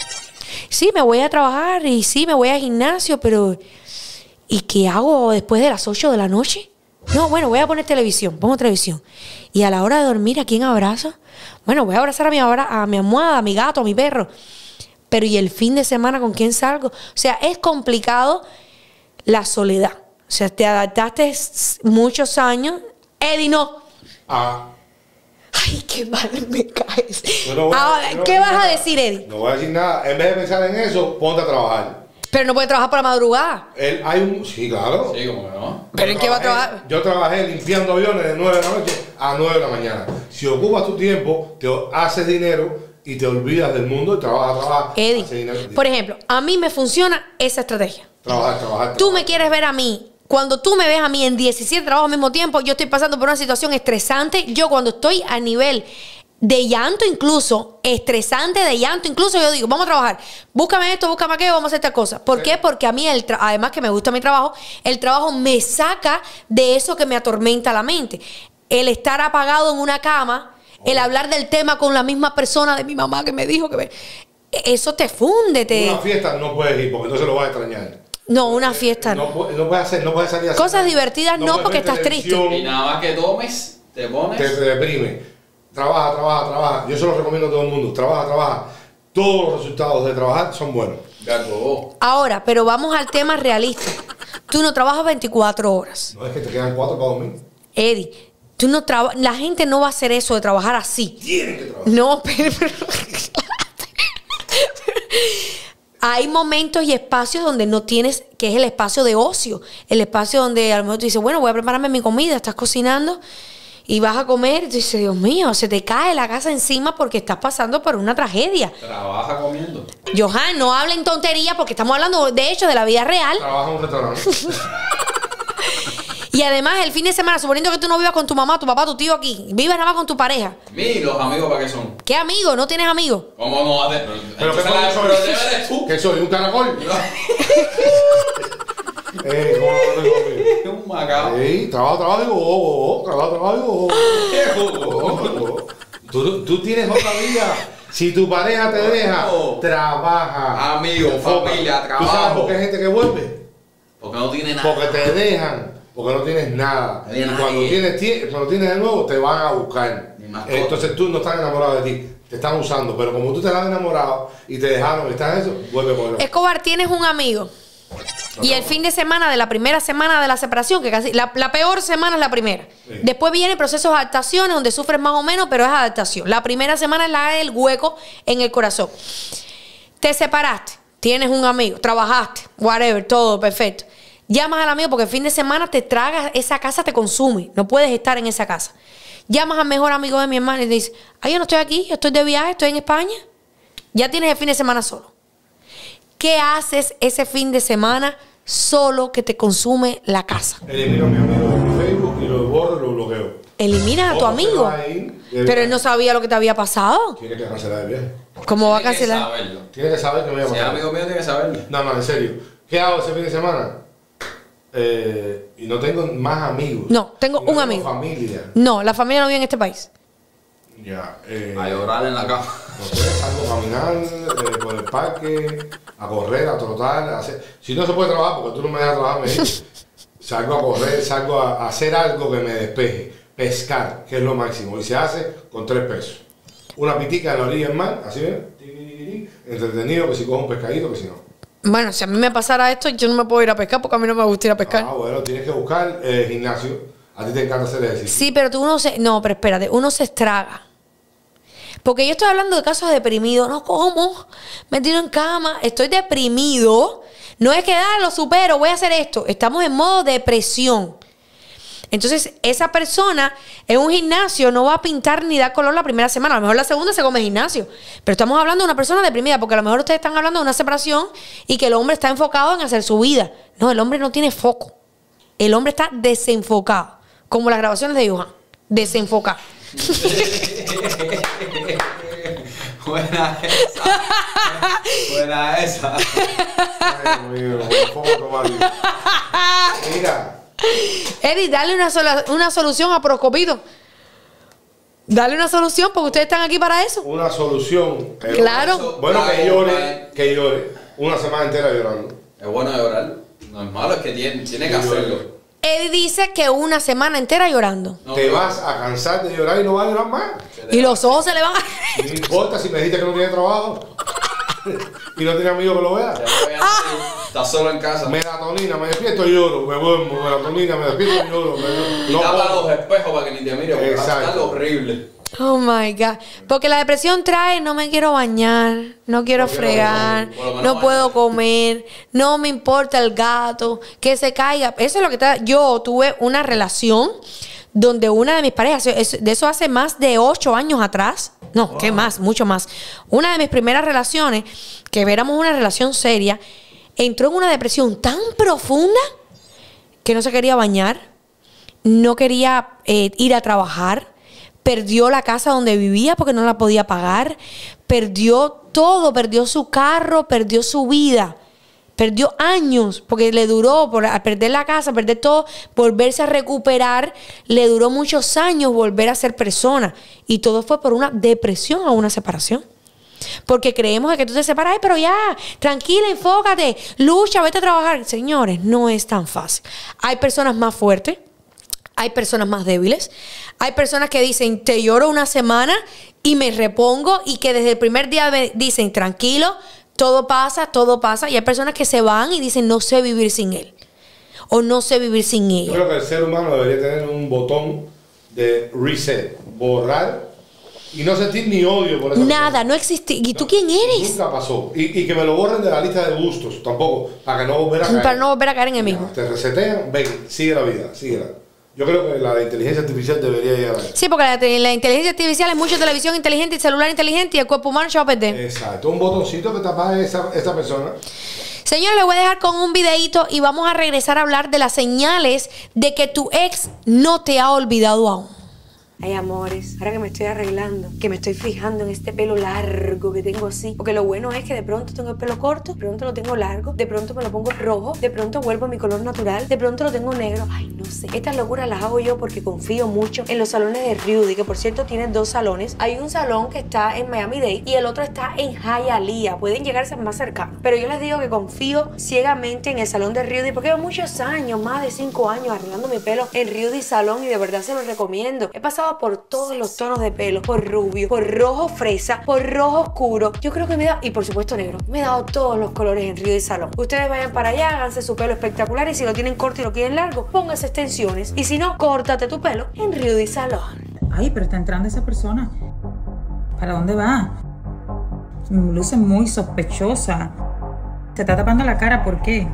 Sí, me voy a trabajar y sí, me voy al gimnasio, pero ¿y qué hago después de las ocho de la noche? No, bueno, voy a poner televisión, pongo televisión. Y a la hora de dormir, ¿a quién abrazo? Bueno, voy a abrazar a mi, a mi almohada, a mi gato, a mi perro. Pero ¿y el fin de semana con quién salgo? O sea, es complicado la soledad. O sea, te adaptaste muchos años. Eddie, no. Ah. Ay, qué mal me caes. No Ahora, no ¿qué vas a nada. decir, Eddie? No voy a decir nada. En vez de pensar en eso, ponte a trabajar. Pero no puede trabajar por la madrugada. Él, hay un, sí, claro. Sí, como que no. ¿Pero en qué va a trabajé- trabajar? Yo trabajé limpiando aviones de nueve de la noche a nueve de la mañana. Si ocupas tu tiempo, te haces dinero y te olvidas del mundo y trabajas, trabajas. Eddie, haces dinero. por ejemplo, a mí me funciona esa estrategia. Trabajar, trabajar. Tú trabajar. me quieres ver a mí. Cuando tú me ves a mí en diecisiete trabajos al mismo tiempo, yo estoy pasando por una situación estresante. Yo cuando estoy a nivel de llanto incluso, estresante de llanto incluso, yo digo, vamos a trabajar. Búscame esto, búscame aquello, vamos a hacer esta cosa. ¿Por qué? Porque a mí, el tra- además que me gusta mi trabajo, el trabajo me saca de eso que me atormenta la mente. El estar apagado en una cama, el hablar del tema con la misma persona de mi mamá que me dijo que me... Eso te funde, te... Una fiesta no puedes ir porque entonces lo vas a extrañar. No, una fiesta no. No, pu- no puedes hacer, no puedes salir a hacer Cosas nada. divertidas no, puedes porque ver estás triste. televisión, Y nada más que tomes, te pones. Te, te deprime. Trabaja, trabaja, trabaja. Yo se lo recomiendo a todo el mundo. Trabaja, trabaja. Todos los resultados de trabajar son buenos. Ya acabó. Ahora, pero vamos al tema realista. Tú no trabajas veinticuatro horas. No es que te quedan cuatro para dormir. Eddie, tú no traba- la gente no va a hacer eso de trabajar así. Tienen que trabajar. No, pero... Hay momentos y espacios donde no tienes, que es el espacio de ocio. El espacio donde a lo mejor tú dices, bueno, voy a prepararme mi comida, estás cocinando y vas a comer. Y tú dices, Dios mío, se te cae la casa encima porque estás pasando por una tragedia. Trabaja comiendo. Johan, no hablen tonterías porque estamos hablando, de hecho, de la vida real. Trabaja en un restaurante. Y además, el fin de semana, suponiendo que tú no vivas con tu mamá, tu papá, tu tío aquí, vivas nada más con tu pareja. Mi, los amigos, ¿para qué son? ¿Qué amigo? ¿No tienes amigos? ¿Cómo no va a tener? Pero Entonces, ¿qué la soy? problema eres tú. ¿Qué soy? ¿Un caracol? eh, ¿cómo no tengo amigos? Es un macabro. Sí, trabajo, trabajo y oh, oh, oh, trabajo, trabajo y oh, Qué oh, jugo. oh, oh. Tú, tú tienes otra vida. Si tu pareja te deja, Oh. trabaja. Amigo, familia, ¿Tú sabes trabajo. por qué hay gente que vuelve? Porque no tiene nada. Porque te dejan, porque no tienes nada. No Y tiene cuando nadie. tienes, tie- cuando tienes de nuevo, te van a buscar. Ni mascota. Entonces tú no estás enamorado de ti, te están usando. Pero como tú te has enamorado y te dejaron y estás en eso, vuelve por él. Escobar, tienes un amigo. Y el fin de semana de la primera semana de la separación, que casi la, la peor semana es la primera. Sí. Después viene el proceso de adaptaciones, donde sufres más o menos, pero es adaptación. La primera semana es la del hueco en el corazón. Te separaste, tienes un amigo, trabajaste, whatever, todo perfecto. Llamas al amigo porque el fin de semana te tragas, esa casa te consume, no puedes estar en esa casa. Llamas al mejor amigo de mi hermana y te dices, ay, yo no estoy aquí, yo estoy de viaje, estoy en España. Ya tienes el fin de semana solo. ¿Qué haces ese fin de semana solo que te consume la casa? Elimino a mi amigo de mi Facebook y lo borro y lo bloqueo. Eliminas a tu Otro amigo. se va a ir de Pero él viaje. no sabía lo que te había pasado. Tiene que cancelar el viaje. ¿Cómo va a Tiene que cancelar? saberlo. Tiene que saber que me voy a Si es pasar. amigo mío, tiene que saberlo. No, no, en serio. ¿Qué hago ese fin de semana? eh, y no tengo más amigos. No, tengo y no un amigo. familia. No, la familia no vive en este país. Ya. Eh, A llorar en la cama. No sé, salgo a caminar eh, por el parque, a correr, a trotar, a hacer... Si no se puede trabajar, porque tú no me dejas trabajar, me dices, salgo a correr, salgo a, a hacer algo que me despeje. Pescar, que es lo máximo. Y se hace con tres pesos. Una pitica en la orilla del mar, así ven, entretenido, que si cojo un pescadito, que si no. Bueno, si a mí me pasara esto, yo no me puedo ir a pescar porque a mí no me gusta ir a pescar. Ah, bueno, tienes que buscar eh, gimnasio. A ti te encanta hacer ejercicio. Sí, pero tú uno se... No, pero espérate, uno se estraga. Porque yo estoy hablando de casos deprimidos. No, ¿cómo? Metido en cama. Estoy deprimido. No es que, ah, lo supero, voy a hacer esto. Estamos en modo depresión. Entonces, esa persona en un gimnasio no va a pintar ni dar color la primera semana. A lo mejor la segunda se come gimnasio. Pero estamos hablando de una persona deprimida, porque a lo mejor ustedes están hablando de una separación y que el hombre está enfocado en hacer su vida. No, el hombre no tiene foco. El hombre está desenfocado. Como las grabaciones de Johan. Desenfocado. Buena esa. Buena esa. Ay, mío, un poco automático. Mira. Eddie, dale una, sola, una solución a Proscopito. Dale una solución porque ustedes están aquí para eso. Una solución. Eh, Claro. Bueno, que llore, que llore. Una semana entera llorando. Es bueno llorar. No es malo, es que tiene, tiene que hacerlo. Eddie dice que una semana entera llorando. No, Te no. vas a cansar de llorar y no vas a llorar más. Y los ojos se le van a... No importa si me dijiste que no tiene trabajo y no tiene amigos que lo vean. Ya voy a decir, estás solo en casa. Melatonina, me despierto y lloro, me duermo, melatonina, me despierto y lloro. Me... Y No tapa puedo. los espejos para que ni te mire, porque vas a estar Exacto. horrible. Oh my God. Porque la depresión trae, no me quiero bañar, no quiero No quiero fregar, bañar, por lo menos no puedo bañar. comer, no me importa el gato, que se caiga. Eso es lo que está. Yo tuve una relación donde una de mis parejas, es- de eso hace más de ocho años atrás, no, ¿qué más? Mucho más. Una de mis primeras relaciones, que éramos una relación seria, entró en una depresión tan profunda que no se quería bañar, no quería eh, ir a trabajar, perdió la casa donde vivía porque no la podía pagar, perdió todo, perdió su carro, perdió su vida, perdió años porque le duró, por al perder la casa, perder todo, volverse a recuperar, le duró muchos años volver a ser persona y todo fue por una depresión o una separación. Porque creemos que tú te separas, ay, pero ya, tranquila, enfócate, lucha, vete a trabajar. Señores, no es tan fácil. Hay personas más fuertes, hay personas más débiles, hay personas que dicen, te lloro una semana y me repongo, y que desde el primer día me dicen, tranquilo, todo pasa, todo pasa. Y hay personas que se van y dicen, no sé vivir sin él, o no sé vivir sin Yo ella. creo que el ser humano debería tener un botón de reset, borrar y no sentir ni odio por esa Nada, persona. no existe. ¿Y tú quién eres? Nunca pasó. Y, y que me lo borren de la lista de gustos tampoco, para que no volver a caer. Para no volver a caer en el mismo. Te resetean, ven, sigue la vida, síguela. Yo creo que la de inteligencia artificial debería llegar a eso. Sí, porque la, la inteligencia artificial es mucho televisión inteligente y celular inteligente y el cuerpo humano se va a perder. Exacto, un botoncito que tapa a esa, esa persona. Señor, le voy a dejar con un videíto y vamos a regresar a hablar de las señales de que tu ex no te ha olvidado aún. Ay, amores, ahora que me estoy arreglando, que me estoy fijando en este pelo largo que tengo así, porque lo bueno es que de pronto tengo el pelo corto, de pronto lo tengo largo, de pronto me lo pongo rojo, de pronto vuelvo a mi color natural, de pronto lo tengo negro. Ay, no sé. Estas locuras las hago yo porque confío mucho en los salones de Rudy, que por cierto tienen dos salones. Hay un salón que está en Miami-Dade y el otro está en Hialeah. Pueden llegarse más cerca, pero yo les digo que confío ciegamente en el salón de Rudy porque llevo muchos años, más de cinco años arreglando mi pelo en Rudy Salón y de verdad se los recomiendo. He pasado por todos los tonos de pelo, por rubio, por rojo fresa, por rojo oscuro. Yo creo que me da, y por supuesto negro, me he dado todos los colores en Rudy Salón. Ustedes vayan para allá, háganse su pelo espectacular y si lo tienen corto y lo quieren largo, pónganse extensiones. Y si no, córtate tu pelo en Rudy Salón. Ay, pero está entrando esa persona. ¿Para dónde va? Luce muy sospechosa. Se está tapando la cara, ¿por qué?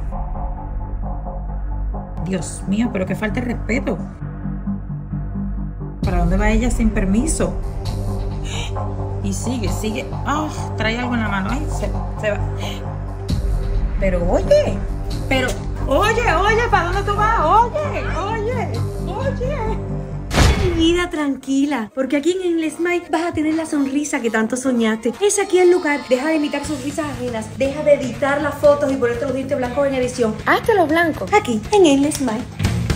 Dios mío, pero qué falta de respeto. ¿Para dónde va ella sin permiso? Y sigue, sigue. Ah, oh, trae algo en la mano. Ay, se, se va. Pero oye, pero oye, oye, ¿para dónde tú vas? Oye, oye, oye. Ay, vida tranquila, porque aquí en el Smile vas a tener la sonrisa que tanto soñaste. Es aquí el lugar. Deja de imitar sonrisas ajenas. Deja de editar las fotos y ponerte los dientes blancos en edición. Hazte los blancos. Aquí, en el Smile.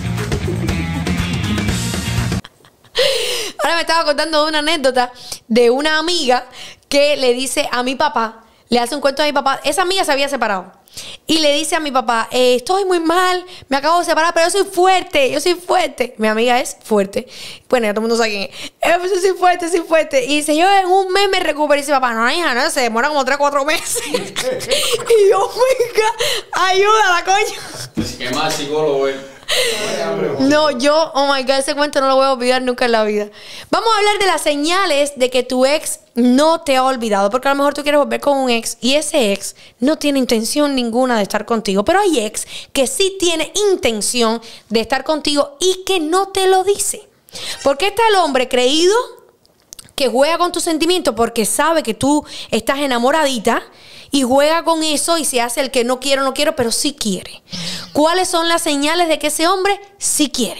Ahora me estaba contando una anécdota de una amiga que le dice a mi papá, le hace un cuento a mi papá. Esa amiga se había separado. Y le dice a mi papá, eh, estoy muy mal, me acabo de separar, pero yo soy fuerte, yo soy fuerte. Mi amiga es fuerte. Bueno, ya todo el mundo sabe quién es. Eh, pues yo soy fuerte, soy fuerte. Y dice, yo en un mes me recupero. Y dice, papá, no, hija, no, se demora como tres, cuatro meses. Y yo, oh my God, ayúdala, coño. Qué mal psicólogo, eh. No, yo, oh my God, ese cuento no lo voy a olvidar nunca en la vida. Vamos a hablar de las señales de que tu ex no te ha olvidado, porque a lo mejor tú quieres volver con un ex y ese ex no tiene intención ninguna de estar contigo, pero hay ex que sí tiene intención de estar contigo y que no te lo dice. Porque está el hombre creído que juega con tus sentimientos porque sabe que tú estás enamoradita y juega con eso y se hace el que no quiero, no quiero, pero sí quiere. ¿Cuáles son las señales de que ese hombre sí quiere?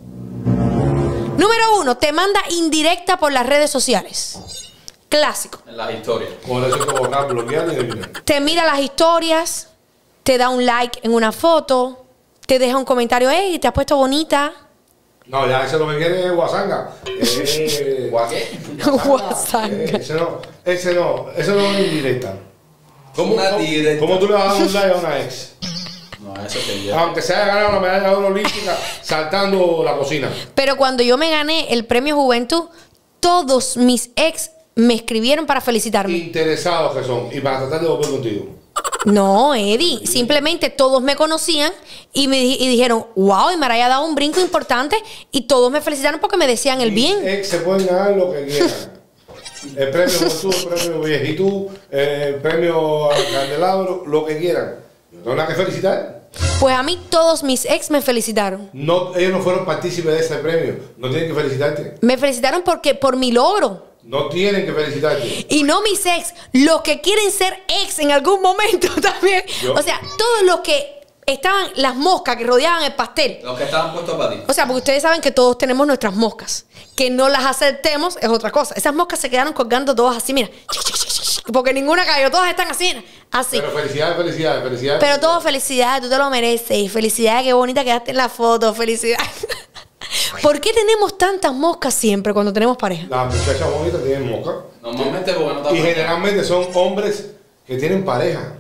Número uno, te manda indirecta por las redes sociales. Clásico. En las historias. Por eso hay que borrar, bloquear y eliminar. Te mira las historias, te da un like en una foto, te deja un comentario, hey, te has puesto bonita. No, ya ese lo que quiere es guasanga. Eh, ¿Guaqué? Guasanga. Eh, ese no, ese no, ese no es indirecta. ¿Cómo, Una cómo- directa. ¿Cómo tú le vas a dar un like a una ex? No, eso que ya. Aunque se haya ganado una medalla de oro olímpica saltando la cocina. Pero cuando yo me gané el premio Juventud, todos mis ex me escribieron para felicitarme. Interesados que son y para tratar de volver contigo. No, Eddie, simplemente todos me conocían y me di- y dijeron, wow, y Maraya ha dado un brinco importante y todos me felicitaron porque me decían el Mis bien. ex se pueden ganar lo que quieran. El premio Juventud, el premio Viejitud, el premio Candelabro, lo que quieran. No tengo nada que felicitar. Pues a mí todos mis ex me felicitaron. No, ellos no fueron partícipes de ese premio. No tienen que felicitarte. Me felicitaron porque por mi logro. No tienen que felicitarte. Y no mis ex, los que quieren ser ex en algún momento también. Yo- O sea, todos los que estaban, las moscas que rodeaban el pastel. Los que estaban puestos para ti. O sea, porque ustedes saben que todos tenemos nuestras moscas. Que no las aceptemos es otra cosa. Esas moscas se quedaron colgando todas así, mira. Porque ninguna cayó, todas están así, mira, así. Pero felicidades, felicidades, felicidades. Pero todo felicidades, tú te lo mereces. Felicidades, qué bonita quedaste en la foto. Felicidades. ¿Por qué tenemos tantas moscas siempre cuando tenemos pareja? Las muchachas bonitas tienen mosca. Normalmente porque no te Y generalmente son hombres que tienen pareja.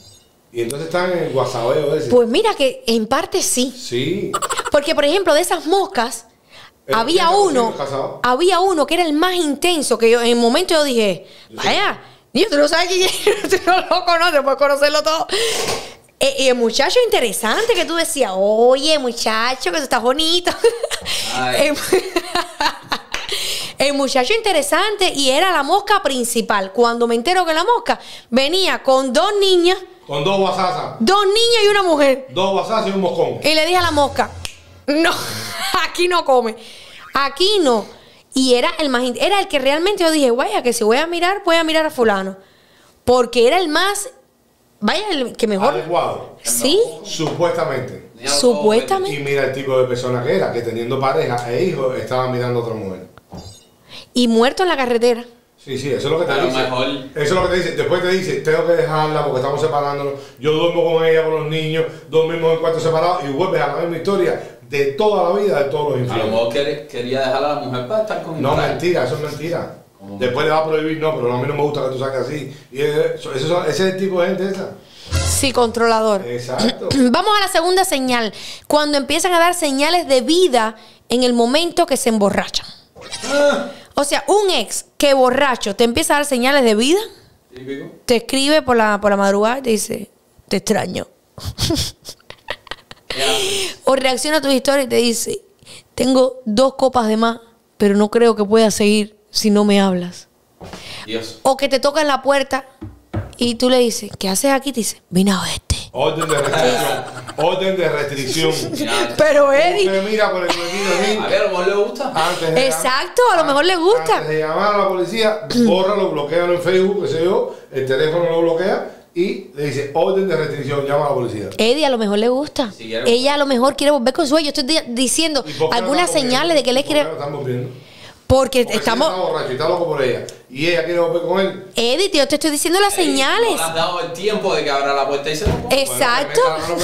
Y entonces están en el guasabeo ese. Pues mira que en parte sí. Sí. Porque, por ejemplo, de esas moscas, Pero había ¿quién está uno, contigo casado? había uno que era el más intenso, que yo en el momento yo dije, vaya, niño, tú no sabes quién es, tú no lo conoces, puedes conocerlo todo. Eh, Y el muchacho interesante que tú decías, oye, muchacho, que tú estás bonito. Ay. El, el muchacho interesante y era la mosca principal. Cuando me entero que la mosca venía con dos niñas, Con dos guasasas. dos niñas y una mujer. Dos guasasas y un moscón. Y le dije a la mosca, no, aquí no come, aquí no. Y era el más, in- era el que realmente yo dije, vaya, que si voy a mirar, voy a mirar a fulano. Porque era el más, vaya, el que mejor. Adecuado. Sí, Supuestamente. supuestamente. Y mira el tipo de persona que era, que teniendo pareja e hijos estaba mirando a otra mujer. Y muerto en la carretera. Sí, sí, eso es lo que te A lo dice. mejor- Eso es lo que te dice. Después te dice, tengo que dejarla porque estamos separándonos. Yo duermo con ella por los niños, dormimos en cuartos separados y vuelves a la misma historia de toda la vida de todos los A lo infiernos. mejor quer- quería dejar a la mujer para estar con No, él. mentira, eso es mentira. ¿Cómo? Después le va a prohibir, no, pero a mí no me gusta que tú saques así. Y eso, eso son- ese es el tipo de gente esa. Sí, controlador. Exacto. Vamos a la segunda señal. Cuando empiezan a dar señales de vida en el momento que se emborrachan. O sea, un ex que borracho te empieza a dar señales de vida, Típico. te escribe por la, por la madrugada y te dice, te extraño. ¿Qué haces? O reacciona a tus historias y te dice, tengo dos copas de más, pero no creo que pueda seguir si no me hablas. Dios. O que te toca en la puerta y tú le dices, ¿qué haces aquí? Te dice, vine a verte. Orden de restricción. Orden de restricción. Mira, Pero Eddie, Usted mira por el huequito a así. ver, a lo mejor le gusta. Antes de exacto, a lo mejor le gusta. Antes de llamar a la policía, bórralo, bloquealo en Facebook, qué sé yo, el teléfono lo bloquea y le dice, orden de restricción, llama a la policía. Eddie a lo mejor le gusta. Si quiere- Ella a lo mejor quiere volver con su ex. Yo estoy di- diciendo ¿Y por qué no algunas estamos señales viendo? de que él le ¿Por qué quiere... no estamos viendo? Porque Porque estamos... si él está borracho y está loco por ella y ella quiere volver con él. Eddie, yo te estoy diciendo las Ey, señales. No le has dado el tiempo de que abra la puerta y se lo ponga. Exacto.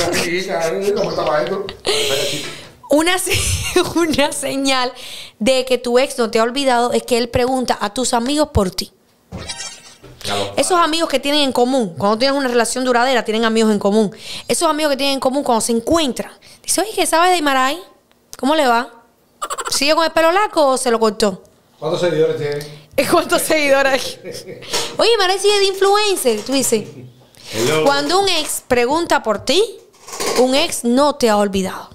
Una, se- una señal de que tu ex no te ha olvidado es que él pregunta a tus amigos por ti. Esos amigos que tienen en común, cuando tienes una relación duradera, tienen amigos en común. Esos amigos que tienen en común cuando se encuentran. Dice, oye, ¿qué sabes de Imaray? ¿Cómo le va? ¿Sigue con el pelo largo o se lo cortó? ¿Cuántos seguidores tiene? ¿Cuántos seguidores hay? Oye, Imaray sigue de influencer. Tú dices, Hello. cuando un ex pregunta por ti, un ex no te ha olvidado.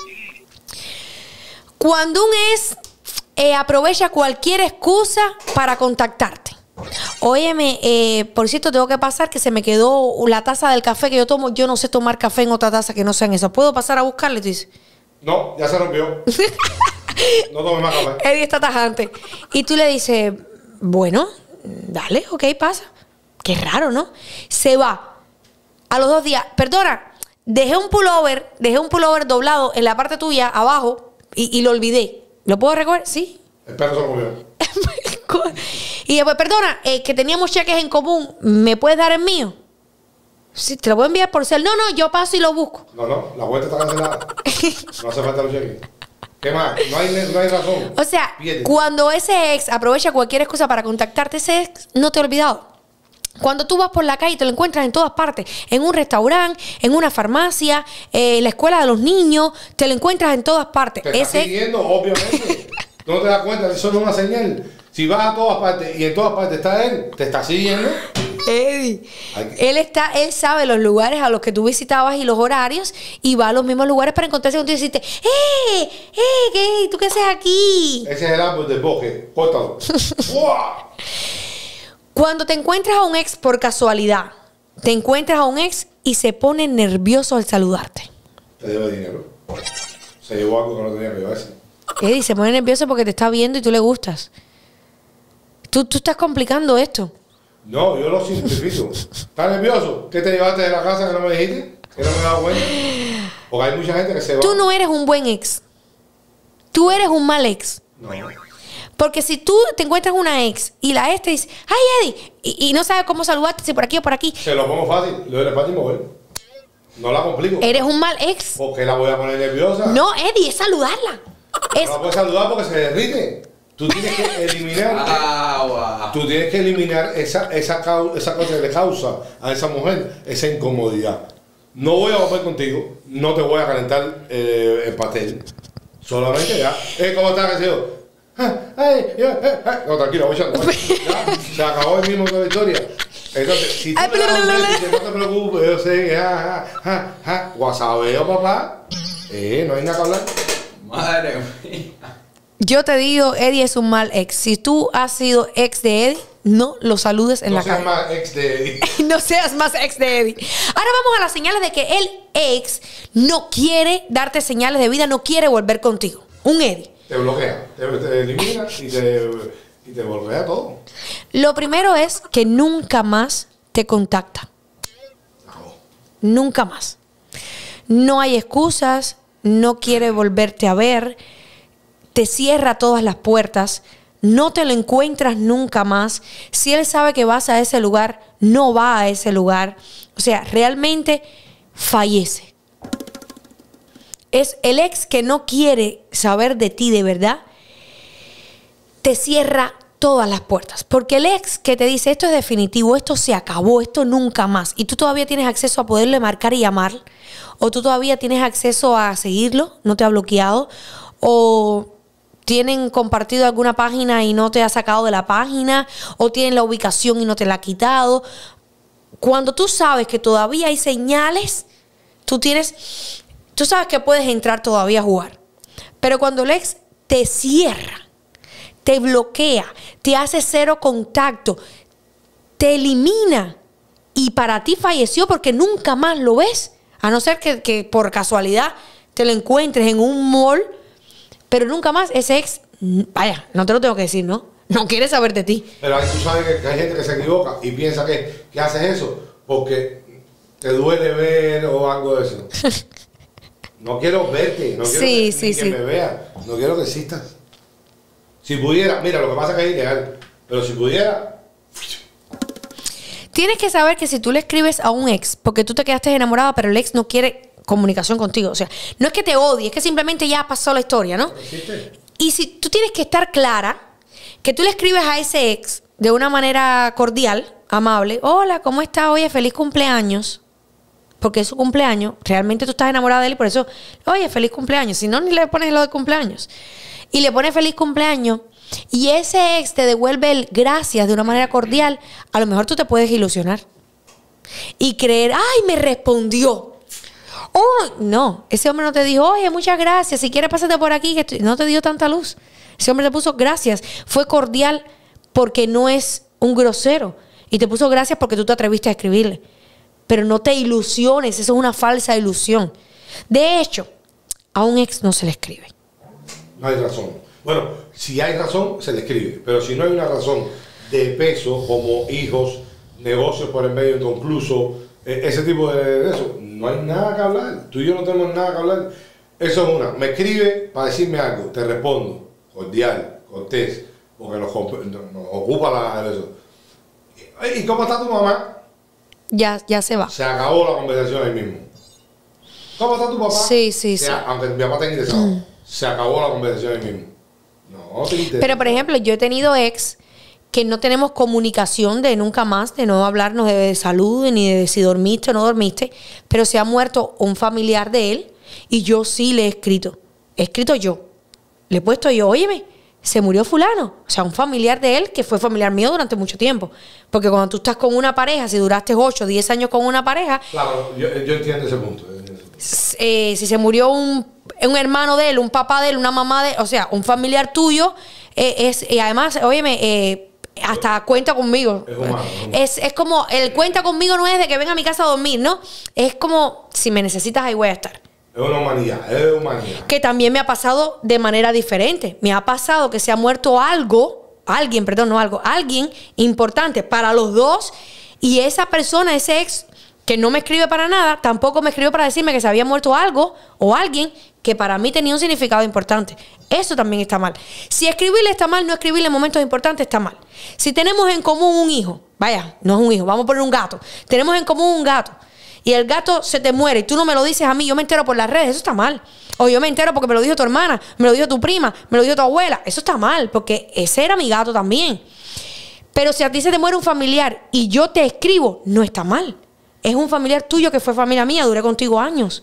Cuando un ex eh, aprovecha cualquier excusa para contactarte. Óyeme, eh, por cierto, tengo que pasar que se me quedó la taza del café que yo tomo. Yo no sé tomar café en otra taza que no sea en esa. ¿Puedo pasar a buscarle? Tú dices, No, ya se rompió. No tome más café. Eddie está tajante. Y tú le dices, bueno, dale, ok, pasa. Qué raro, ¿no? Se va. A los dos días, perdona, dejé un pullover, dejé un pullover doblado en la parte tuya, abajo, y, y lo olvidé. ¿Lo puedo recoger? Sí. El perro se lo comió. Y después, perdona, eh, que teníamos cheques en común, ¿me puedes dar el mío? Sí, te lo voy a enviar por cel. No, no, yo paso y lo busco. No, no, la vuelta está cancelada. No hace falta los cheques. ¿Qué más? No hay, no hay razón. O sea, Pierde. cuando ese ex aprovecha cualquier excusa para contactarte, ese ex no te ha olvidado. Cuando tú vas por la calle, te lo encuentras en todas partes. En un restaurante, en una farmacia, eh, en la escuela de los niños, te lo encuentras en todas partes. Te está Ese siguiendo, obviamente. Tú no te das cuenta, eso no es una señal. Si vas a todas partes y en todas partes está él, te está siguiendo. Eddie, Ay. él está, él sabe los lugares a los que tú visitabas y los horarios y va a los mismos lugares para encontrarse contigo y decirte, ¡eh! ¡eh! ¿qué? ¿Tú qué haces aquí? Ese es el árbol del bosque. Córtalo. ¡Buah! Cuando te encuentras a un ex por casualidad, te encuentras a un ex y se pone nervioso al saludarte. Te debe dinero. Se llevó algo que no tenía que llevarse. Eddie, se pone nervioso porque te está viendo y tú le gustas. Tú, tú estás complicando esto. No, yo lo simplifico. ¿Estás nervioso? ¿Qué te llevaste de la casa que no me dijiste? ¿Que no me he dado cuenta? Porque hay mucha gente que se va. Tú no eres un buen ex. Tú eres un mal ex. No. Porque si tú te encuentras una ex y la ex te dice, ¡ay, Eddie! Y, y no sabes cómo saludarte, si por aquí o por aquí. Se lo pongo fácil. Lo de fácil mover. No la complico. Eres un mal ex. ¿Por qué la voy a poner nerviosa? No, Eddie, es saludarla. Es, No la puedes saludar porque se derrite. Tú tienes que eliminar. Agua. Tú tienes que eliminar esa, esa, cau- esa cosa que le causa a esa mujer esa incomodidad. No voy a volver contigo, no te voy a calentar eh, el pastel. Solamente ya. Eh, ¿Cómo estás, querido? Ah, ay, ya, eh, eh. No, tranquilo, voy a voy. Ya, se acabó el mismo de la historia. Entonces, si tú Ay, le das un bla, bla, beso y bla. dices, no te preocupes, yo sé que ja, ja, ja, ja. Guasabeo, papá. Eh, no hay nada que hablar. Madre mía. yo te digo, Eddie es un mal ex. Si tú has sido ex de Eddie, no lo saludes en No la seas calle. más ex de Eddie. No seas más ex de Eddie. Ahora vamos a las señales de que el ex no quiere darte señales de vida, no quiere volver contigo. Un Eddie. Te bloquea, te, te elimina y te, y te bloquea todo. Lo primero es que nunca más te contacta. Nunca más. No hay excusas, no quiere volverte a ver, te cierra todas las puertas, no te lo encuentras nunca más. Si él sabe que vas a ese lugar, no va a ese lugar. O sea, realmente fallece. Es el ex que no quiere saber de ti de verdad, te cierra todas las puertas. Porque el ex que te dice esto es definitivo, esto se acabó, esto nunca más, y tú todavía tienes acceso a poderle marcar y llamar, o tú todavía tienes acceso a seguirlo, no te ha bloqueado, o tienen compartido alguna página y no te ha sacado de la página, o tienen la ubicación y no te la ha quitado. Cuando tú sabes que todavía hay señales, tú tienes, tú sabes que puedes entrar todavía a jugar. Pero cuando el ex te cierra, te bloquea, te hace cero contacto, te elimina y para ti falleció porque nunca más lo ves, a no ser que, que por casualidad te lo encuentres en un mall, pero nunca más ese ex, vaya, no te lo tengo que decir, ¿no? No quiere saber de ti. Pero ahí tú sabes que, que hay gente que se equivoca y piensa que, que haces eso porque te duele ver o algo de eso. No quiero verte, no quiero Sí, que, sí, ni que sí. me veas, no quiero que existas. Si pudiera, mira, lo que pasa es que es ilegal, pero si pudiera, Tienes que saber que si tú le escribes a un ex, porque tú te quedaste enamorada, pero el ex no quiere comunicación contigo. O sea, no es que te odie, es que simplemente ya pasó la historia, ¿no? existe. Y si tú tienes que estar clara, que tú le escribes a ese ex de una manera cordial, amable. Hola, ¿cómo estás? Oye, feliz cumpleaños. Porque es su cumpleaños. Realmente tú estás enamorada de él y por eso, oye, feliz cumpleaños. Si no, ni le pones lo de cumpleaños. Y le pones feliz cumpleaños. Y ese ex te devuelve el gracias de una manera cordial. A lo mejor tú te puedes ilusionar. Y creer, ay, me respondió. Oh, no. Ese hombre no te dijo, oye, muchas gracias. Si quieres, pásate por aquí. Que estoy... No te dio tanta luz. Ese hombre te puso gracias. Fue cordial porque no es un grosero. Y te puso gracias porque tú te atreviste a escribirle. Pero no te ilusiones, eso es una falsa ilusión. De hecho, a un ex no se le escribe. No hay razón. Bueno, si hay razón, se le escribe. Pero si no hay una razón de peso, como hijos, negocios por el medio inconcluso, eh, ese tipo de, de eso, no hay nada que hablar. Tú y yo no tenemos nada que hablar. Eso es una. Me escribe para decirme algo, te respondo. Cordial, cortés, porque nos, nos ocupa la, eso. ¿Y cómo está tu mamá? Ya, ya se va. Se acabó la conversación ahí mismo. ¿Cómo está tu papá? Sí, sí, Se, sí. Aunque mi papá esté interesado, mm. se acabó la conversación ahí mismo. No, te interesa. Pero, por ejemplo, yo he tenido ex que no tenemos comunicación de nunca más, de no hablarnos de salud, ni de si dormiste o no dormiste, pero se ha muerto un familiar de él y yo sí le he escrito. He escrito yo. Le he puesto yo, óyeme, se murió fulano. O sea, un familiar de él que fue familiar mío durante mucho tiempo. Porque cuando tú estás con una pareja, si duraste ocho, diez años con una pareja... Claro, yo, yo entiendo ese punto. Yo entiendo ese punto. Eh, si se murió un, un hermano de él, un papá de él, una mamá de él, o sea, un familiar tuyo, eh, es, y además, óyeme, eh, hasta cuenta conmigo. Es humano, es humano. Es, es como, el cuenta conmigo no es de que venga a mi casa a dormir, ¿no? Es como, si me necesitas, ahí voy a estar. Es una humanidad, es humanidad. Que también me ha pasado de manera diferente. Me ha pasado que se ha muerto algo, alguien, perdón, no algo, alguien importante para los dos y esa persona, ese ex que no me escribe para nada, tampoco me escribió para decirme que se había muerto algo o alguien que para mí tenía un significado importante. Eso también está mal. Si escribirle está mal, no escribirle en momentos importantes está mal. Si tenemos en común un hijo, vaya, no es un hijo, vamos a poner un gato. Tenemos en común un gato. Y el gato se te muere y tú no me lo dices a mí, yo me entero por las redes, eso está mal. O yo me entero porque me lo dijo tu hermana, me lo dijo tu prima, me lo dijo tu abuela, eso está mal, porque ese era mi gato también. Pero si a ti se te muere un familiar y yo te escribo, no está mal. Es un familiar tuyo que fue familia mía, duré contigo años.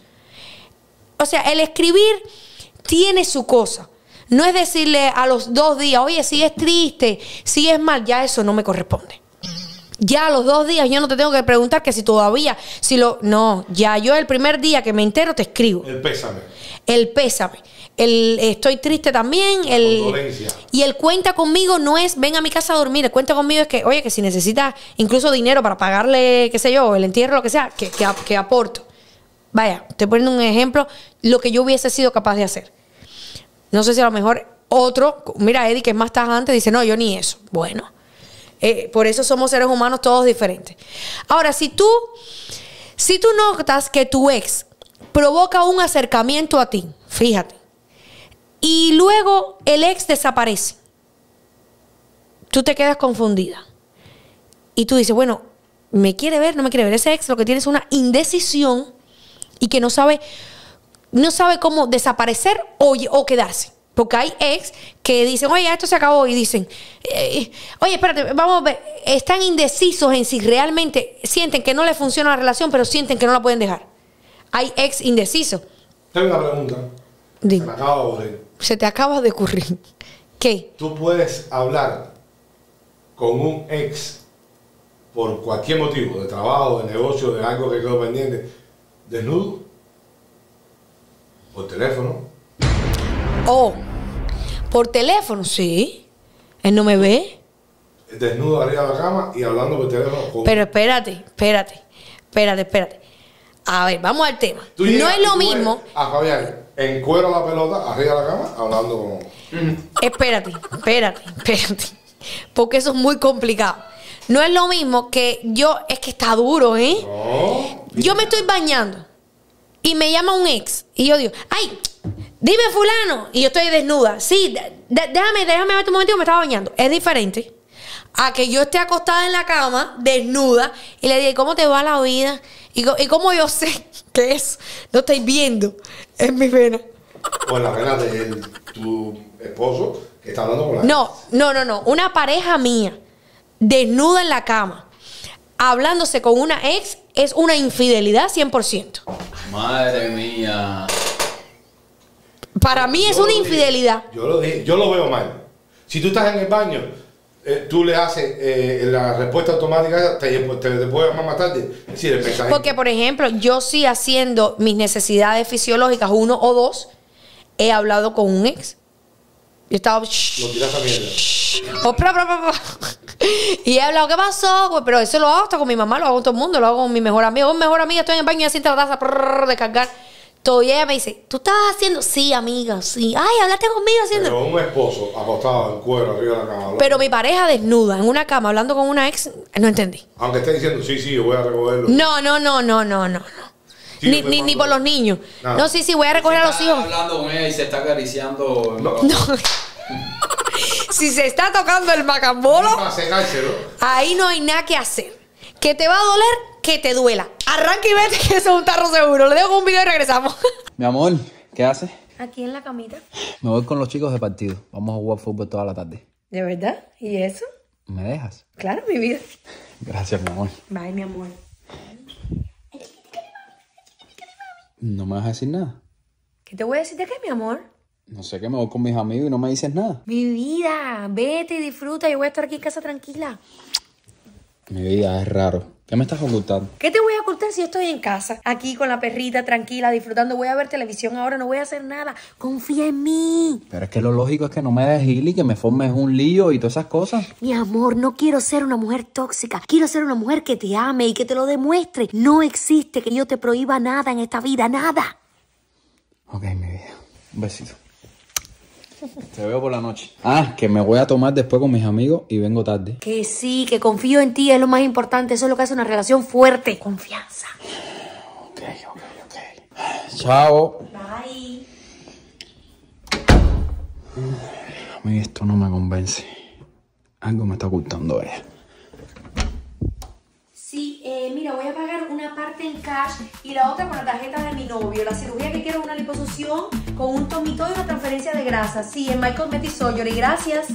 O sea, el escribir tiene su cosa. No es decirle a los dos días, oye, si es triste, si es mal, ya eso no me corresponde. Ya a los dos días yo no te tengo que preguntar que si todavía, si lo... No, ya yo el primer día que me entero te escribo. El pésame. El pésame. El estoy triste también. El, Condolencia. y el cuenta conmigo no es ven a mi casa a dormir. El cuenta conmigo es que, oye, que si necesitas incluso dinero para pagarle, qué sé yo, el entierro, lo que sea, que, que, que aporto. Vaya, estoy poniendo un ejemplo, lo que yo hubiese sido capaz de hacer. No sé si a lo mejor otro, mira, Eddie, que es más tajante, dice, no, yo ni eso. Bueno. Eh, por eso somos seres humanos todos diferentes. Ahora, si tú, si tú notas que tu ex provoca un acercamiento a ti, fíjate, y luego el ex desaparece, tú te quedas confundida. Y tú dices, bueno, ¿me quiere ver? ¿No me quiere ver? Ese ex lo que tiene es una indecisión y que no sabe, no sabe cómo desaparecer o, o quedarse. Porque hay ex que dicen, oye, esto se acabó. Y dicen, eh, oye, espérate, vamos a ver. Están indecisos en si realmente sienten que no les funciona la relación, pero sienten que no la pueden dejar. Hay ex indecisos. Tengo una pregunta. Dime. Se me acaba de ocurrir. Se te acaba de ocurrir. ¿Qué? Tú puedes hablar con un ex por cualquier motivo, de trabajo, de negocio, de algo que quedó pendiente, desnudo, por teléfono. Oh, por teléfono, sí. Él no me ve. Desnudo arriba de la cama y hablando por teléfono con... Pero espérate, espérate, espérate, espérate. A ver, vamos al tema. Tú No llegas es y lo tú ves mismo. a Fabián en cuero la pelota arriba de la cama hablando con... Espérate, espérate, espérate. Porque eso es muy complicado. no es lo mismo que yo, es que está duro, ¿eh? No. Yo me estoy bañando y me llama un ex y yo digo, ay, dime fulano, y yo estoy desnuda. Sí, de- de- déjame, déjame ver un momento, me estaba bañando. Es diferente a que yo esté acostada en la cama, desnuda, y le diga, ¿cómo te va la vida? Y, co- y cómo yo sé que eso no estáis viendo en mi vena. O en la pena de el- tu esposo que está hablando con la No, no, no, no. Una pareja mía, desnuda en la cama, hablándose con una ex, es una infidelidad cien por ciento. Madre mía. Para mí es Yo una lo dije, infidelidad. Yo lo dije, yo lo veo mal. Si tú estás en el baño, eh, tú le haces eh, la respuesta automática, te, te, te puede llamar más tarde. Es decir, el mensaje. Porque, por ejemplo, yo sí haciendo mis necesidades fisiológicas, uno o dos, he hablado con un ex. Yo estaba... Lo tiras a mierda. Oh, pra, pra, pra, pra. Y he hablado, ¿qué pasó? Pues, pero eso lo hago hasta con mi mamá, lo hago con todo el mundo, lo hago con mi mejor amiga. Un mejor amiga, estoy en el baño y así te la taza prrr, de cargar. Todo, y ella me dice, ¿tú estabas haciendo? Sí, amiga, sí. Ay, hablaste conmigo haciendo. Pero un esposo acostado en cuero arriba de la cama. Pero mi pareja desnuda en una cama hablando con una ex, no entendí. Aunque esté diciendo, sí, sí, yo voy a recogerlo. No, no, no, no, no, no. Sí, ni, yo ni, me ni mando- por los niños. Nada. No, sí, sí, voy a recoger a los Está hijos. hablando con ella y se está acariciando. No. Si se está tocando el macambolo, Para secárselo. ahí no hay nada que hacer. Que te va a doler, que te duela. Arranca y vete, que eso es un tarro seguro. Le dejo con un video y regresamos. Mi amor, ¿qué haces? Aquí en la camita. Me voy con los chicos de partido. Vamos a jugar fútbol toda la tarde. ¿De verdad? ¿Y eso? ¿Me dejas? Claro, mi vida. Gracias, mi amor. Bye, mi amor. ¿No me vas a decir nada? ¿Qué te voy a decir de qué, mi amor? No sé, que me voy con mis amigos y no me dices nada. Mi vida, vete y disfruta. Yo voy a estar aquí en casa tranquila. Mi vida es raro. ¿Qué me estás ocultando? ¿Qué te voy a ocultar si yo estoy en casa? Aquí con la perrita, tranquila, disfrutando. Voy a ver televisión ahora, no voy a hacer nada. Confía en mí. Pero es que lo lógico es que no me dejes ir y que me formes un lío y todas esas cosas. Mi amor, no quiero ser una mujer tóxica. Quiero ser una mujer que te ame y que te lo demuestre. No existe que yo te prohíba nada en esta vida, nada. Ok, mi vida. Un besito. Te veo por la noche. Ah, que me voy a tomar después con mis amigos y vengo tarde. Que sí, que confío en ti, es lo más importante. Eso es lo que hace una relación fuerte. Confianza. Ok, ok, ok. Chao. Bye. A mí esto no me convence. Algo me está ocultando ella. Sí, eh, mira, voy a pagar una parte en cash y la otra con la tarjeta de mi novio. La cirugía que quiero es una liposucción con un tomito y una transferencia de grasa. Sí, en My Cosmetic Surgery. Gracias.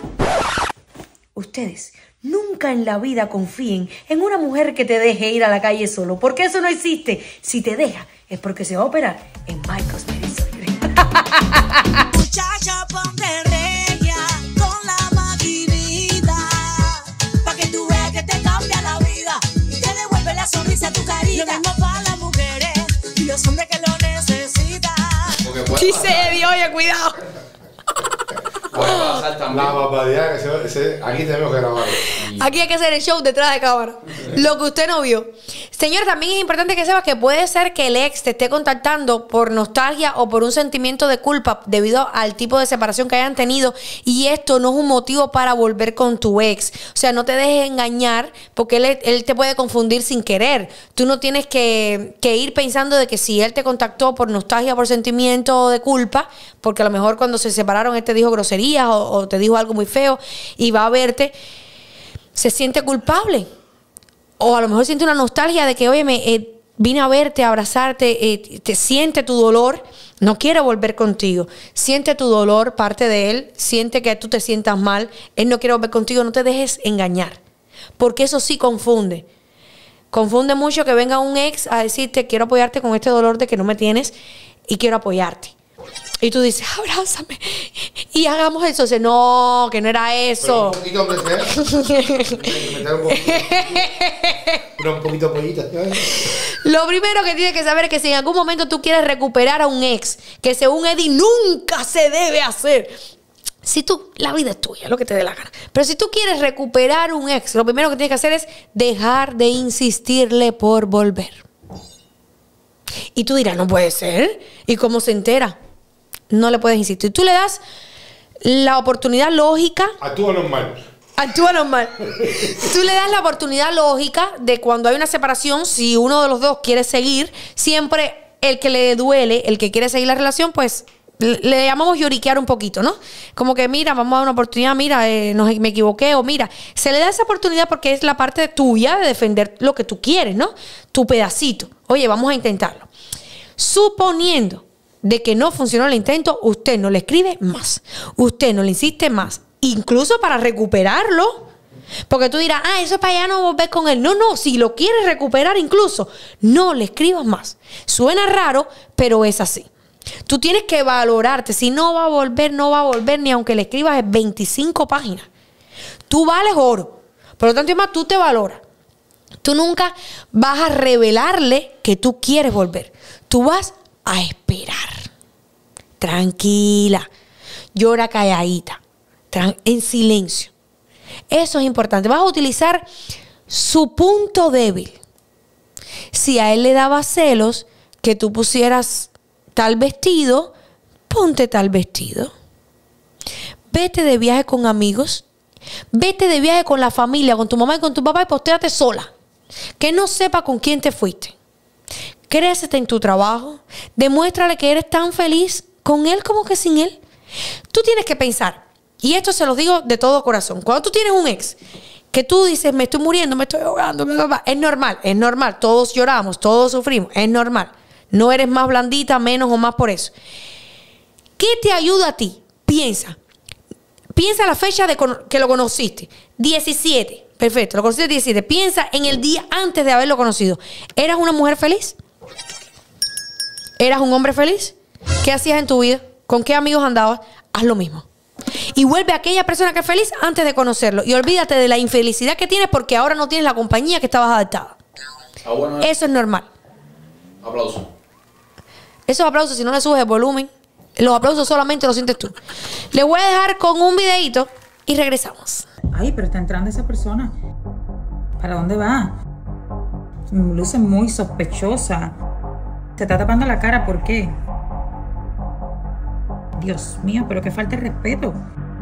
Ustedes nunca en la vida confíen en una mujer que te deje ir a la calle solo, porque eso no existe. Si te deja, es porque se va a operar en My Cosmetic Surgery. Muchacha, ponte regia con la maquinita, pa' que tú veas que te cambia la vida y te devuelve la sonrisa a tu carita. Lo mismo para las mujeres y los hombres que lo necesitan. Porque puede Sí pasar, se dio, oye, cuidado. puede pasar también. La barbaridad que se, se- aquí tenemos que grabar. Aquí hay que hacer el show detrás de cámara. Lo que usted no vio. Señor, también es importante que sepas que puede ser que el ex te esté contactando por nostalgia o por un sentimiento de culpa debido al tipo de separación que hayan tenido. Y esto no es un motivo para volver con tu ex. O sea, no te dejes engañar porque él, él te puede confundir sin querer. Tú no tienes que, que ir pensando de que si él te contactó por nostalgia, por sentimiento de culpa, porque a lo mejor cuando se separaron él te dijo groserías o, o te dijo algo muy feo y va a verte, se siente culpable. O a lo mejor siente una nostalgia de que, oye, me eh, vine a verte, a abrazarte, eh, te siente tu dolor, no quiere volver contigo. Siente tu dolor, parte de él, siente que tú te sientas mal, él no quiere volver contigo, no te dejes engañar. Porque eso sí confunde. Confunde mucho que venga un ex a decirte, quiero apoyarte con este dolor de que no me tienes y quiero apoyarte. Y tú dices, abrázame y hagamos eso. Dice, no, que no era Pero eso. un poquito, aunque sea. Meter un poquito. Pero un poquito pollita. Lo primero que tienes que saber es que si en algún momento tú quieres recuperar a un ex, que según Eddie nunca se debe hacer. Si tú, la vida es tuya, lo que te dé la gana. Pero si tú quieres recuperar un ex, lo primero que tienes que hacer es dejar de insistirle por volver. Y tú dirás, no puede ser. ¿Y cómo se entera? No le puedes insistir. Tú le das la oportunidad lógica. Actúa normal. Actúa normal. Tú le das la oportunidad lógica de cuando hay una separación, si uno de los dos quiere seguir, siempre el que le duele, el que quiere seguir la relación, pues le, le llamamos lloriquear un poquito, ¿no? Como que mira, vamos a dar una oportunidad, mira, eh, no, me equivoqué, o mira, se le da esa oportunidad porque es la parte tuya de defender lo que tú quieres, ¿no? Tu pedacito. Oye, vamos a intentarlo. Suponiendo de que no funcionó el intento, usted no le escribe más, usted no le insiste más, incluso para recuperarlo. Porque tú dirás, ah, eso es para allá no volver con él. No, no, si lo quieres recuperar incluso, no le escribas más. Suena raro, pero es así. Tú tienes que valorarte. Si no va a volver, no va a volver, ni aunque le escribas veinticinco páginas. Tú vales oro. Por lo tanto, es más, tú te valoras. Tú nunca vas a revelarle que tú quieres volver. Tú vas a esperar. Tranquila. Llora calladita. Tran- en silencio. Eso es importante. Vas a utilizar su punto débil. Si a él le daba celos que tú pusieras tal vestido, ponte tal vestido. Vete de viaje con amigos. Vete de viaje con la familia, con tu mamá y con tu papá y postéate sola. Que no sepa con quién te fuiste. Crécete en tu trabajo. Demuéstrale que eres tan feliz con él como que sin él. Tú tienes que pensar. Y esto se los digo de todo corazón. Cuando tú tienes un ex que tú dices, me estoy muriendo, me estoy ahogando, bla, bla, bla, es normal, es normal. Todos lloramos, todos sufrimos, es normal. No eres más blandita, menos o más por eso. ¿Qué te ayuda a ti? Piensa. Piensa la fecha de que lo conociste. diecisiete. Perfecto, lo conociste diecisiete. Piensa en el día antes de haberlo conocido. ¿Eras una mujer feliz? ¿Eras un hombre feliz? ¿Qué hacías en tu vida? ¿Con qué amigos andabas? Haz lo mismo. Y vuelve a aquella persona que es feliz antes de conocerlo. Y olvídate de la infelicidad que tienes porque ahora no tienes la compañía que estabas adaptada. Ah, bueno, eso es normal. Aplausos. Esos aplausos, si no le subes el volumen, los aplausos solamente los sientes tú. Les voy a dejar con un videito y regresamos. Ay, pero está entrando esa persona. ¿Para dónde va? Luce muy sospechosa. Se está tapando la cara, ¿por qué? Dios mío, pero qué falta de respeto.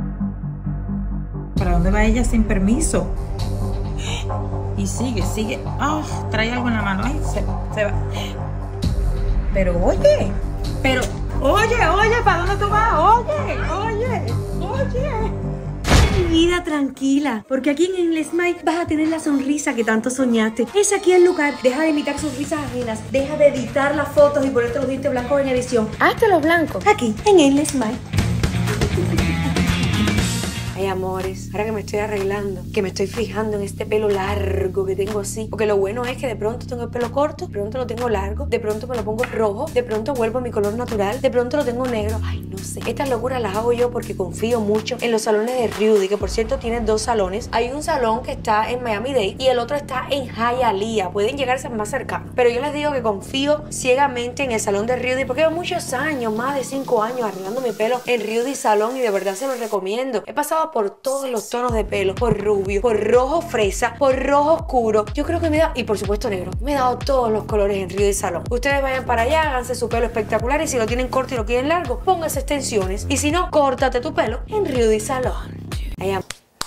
¿Para dónde va ella sin permiso? Y sigue, sigue. Ah, oh, trae algo en la mano. Ay, se, se va. Pero oye, pero oye, oye, ¿para dónde tú vas? Oye, oye, oye. Mi vida, tranquila, porque aquí en el Smile vas a tener la sonrisa que tanto soñaste. Es aquí el lugar. Deja de imitar sonrisas ajenas. Deja de editar las fotos y ponerte los dientes blancos en edición. Hazte los blancos. Aquí, en el Smile. Ay, amores, ahora que me estoy arreglando, que me estoy fijando en este pelo largo que tengo así, porque lo bueno es que de pronto tengo el pelo corto, de pronto lo tengo largo, de pronto me lo pongo rojo, de pronto vuelvo a mi color natural, de pronto lo tengo negro. Ay, no sé. Estas locuras las hago yo porque confío mucho en los salones de Rudy, que por cierto tienen dos salones. Hay un salón que está en Miami-Dade y el otro está en Hialeah. Pueden llegarse más cercanos, pero yo les digo que confío ciegamente en el salón de Rudy porque llevo muchos años, más de cinco años arreglando mi pelo en Rudy Salón y de verdad se los recomiendo. He pasado por todos los tonos de pelo, por rubio, por rojo fresa, por rojo oscuro. Yo creo que me da, y por supuesto negro, me he dado todos los colores en Rudy Salón. Ustedes vayan para allá, háganse su pelo espectacular y si lo tienen corto y lo quieren largo, pónganse extensiones y si no, córtate tu pelo en Rudy Salón. Allá.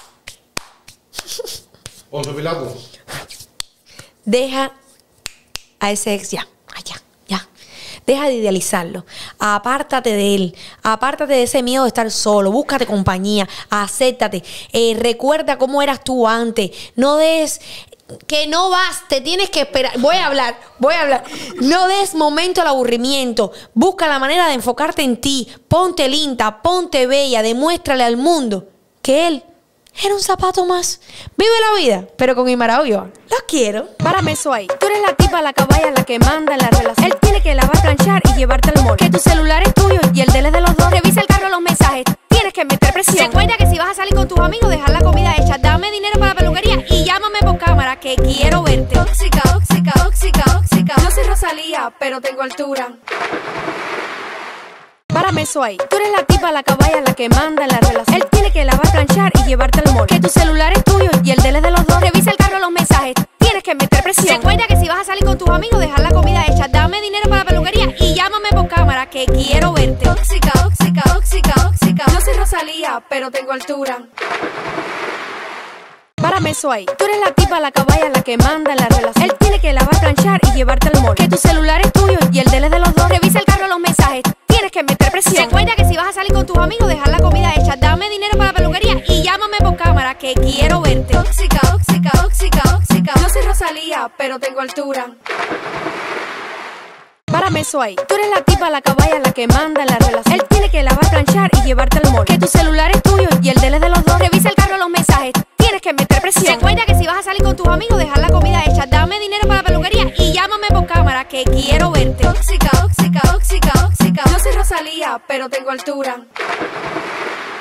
Ponce Pilato. Deja a ese ex ya, allá, ya. Deja de idealizarlo. Apártate de él. Apártate de ese miedo de estar solo. Búscate compañía. Acéptate. Eh, recuerda cómo eras tú antes. No des... Que no vas, te tienes que esperar. Voy a hablar, voy a hablar. No des momento al aburrimiento. Busca la manera de enfocarte en ti. Ponte linda, ponte bella. Demuéstrale al mundo que él era un zapato más. Vive la vida, pero con Imaravio. Lo quiero. Párame eso ahí. Tú eres la tipa, la caballa, la que manda en la relación. Él tiene que lavar, planchar y llevarte al mall. Que tu celular es tuyo y el de él es de los dos. Revisa el carro, los mensajes. Tienes que meter presión. Recuerda que si vas a salir con tus amigos, dejar la comida hecha. Dame dinero para la peluquería y llámame por cámara que quiero verte. Tóxica, tóxica, tóxica, tóxica. No soy Rosalía, pero tengo altura. Párame eso ahí. Tú eres la tipa, la caballa, la que manda en la relación. Él tiene que lavar, planchar y llevarte al mall. Que tu celular es tuyo y el de él es de los dos. Revisa el carro, los mensajes. Tienes que meter presión. Recuerda que si vas a salir con tus amigos, dejar la comida hecha. Dame dinero para la peluquería y llámame por cámara que quiero verte. Tóxica, tóxica, tóxica, tóxica. No soy Rosalía, pero tengo altura. eso ahí. Tú eres la tipa, la caballa, la que manda en la relación. Él tiene que lavar, planchar y llevarte al mall. Que tu celular es tuyo y el de él es de los dos. Revisa el carro, los mensajes, tienes que meter presión. Recuerda que si vas a salir con tus amigos, dejar la comida hecha. Dame dinero para la peluquería y llámame por cámara que quiero verte. Tóxica, tóxica, tóxica, tóxica. No soy Rosalía, pero tengo altura. Párame eso ahí. Tú eres la tipa, la caballa, la que manda en la relación. Él tiene que lavar, planchar y llevarte al mall. Que tu celular es tuyo y el de él es de los dos. Revisa el carro, los mensajes, tienes que meter presión. Recuerda que si vas a salir con tus amigos, dejar la comida hecha. Dame dinero para la peluquería y llámame por cámara que quiero verte. Tóxica, tóxica, tóxica, tóxica. No soy Rosalía, pero tengo altura.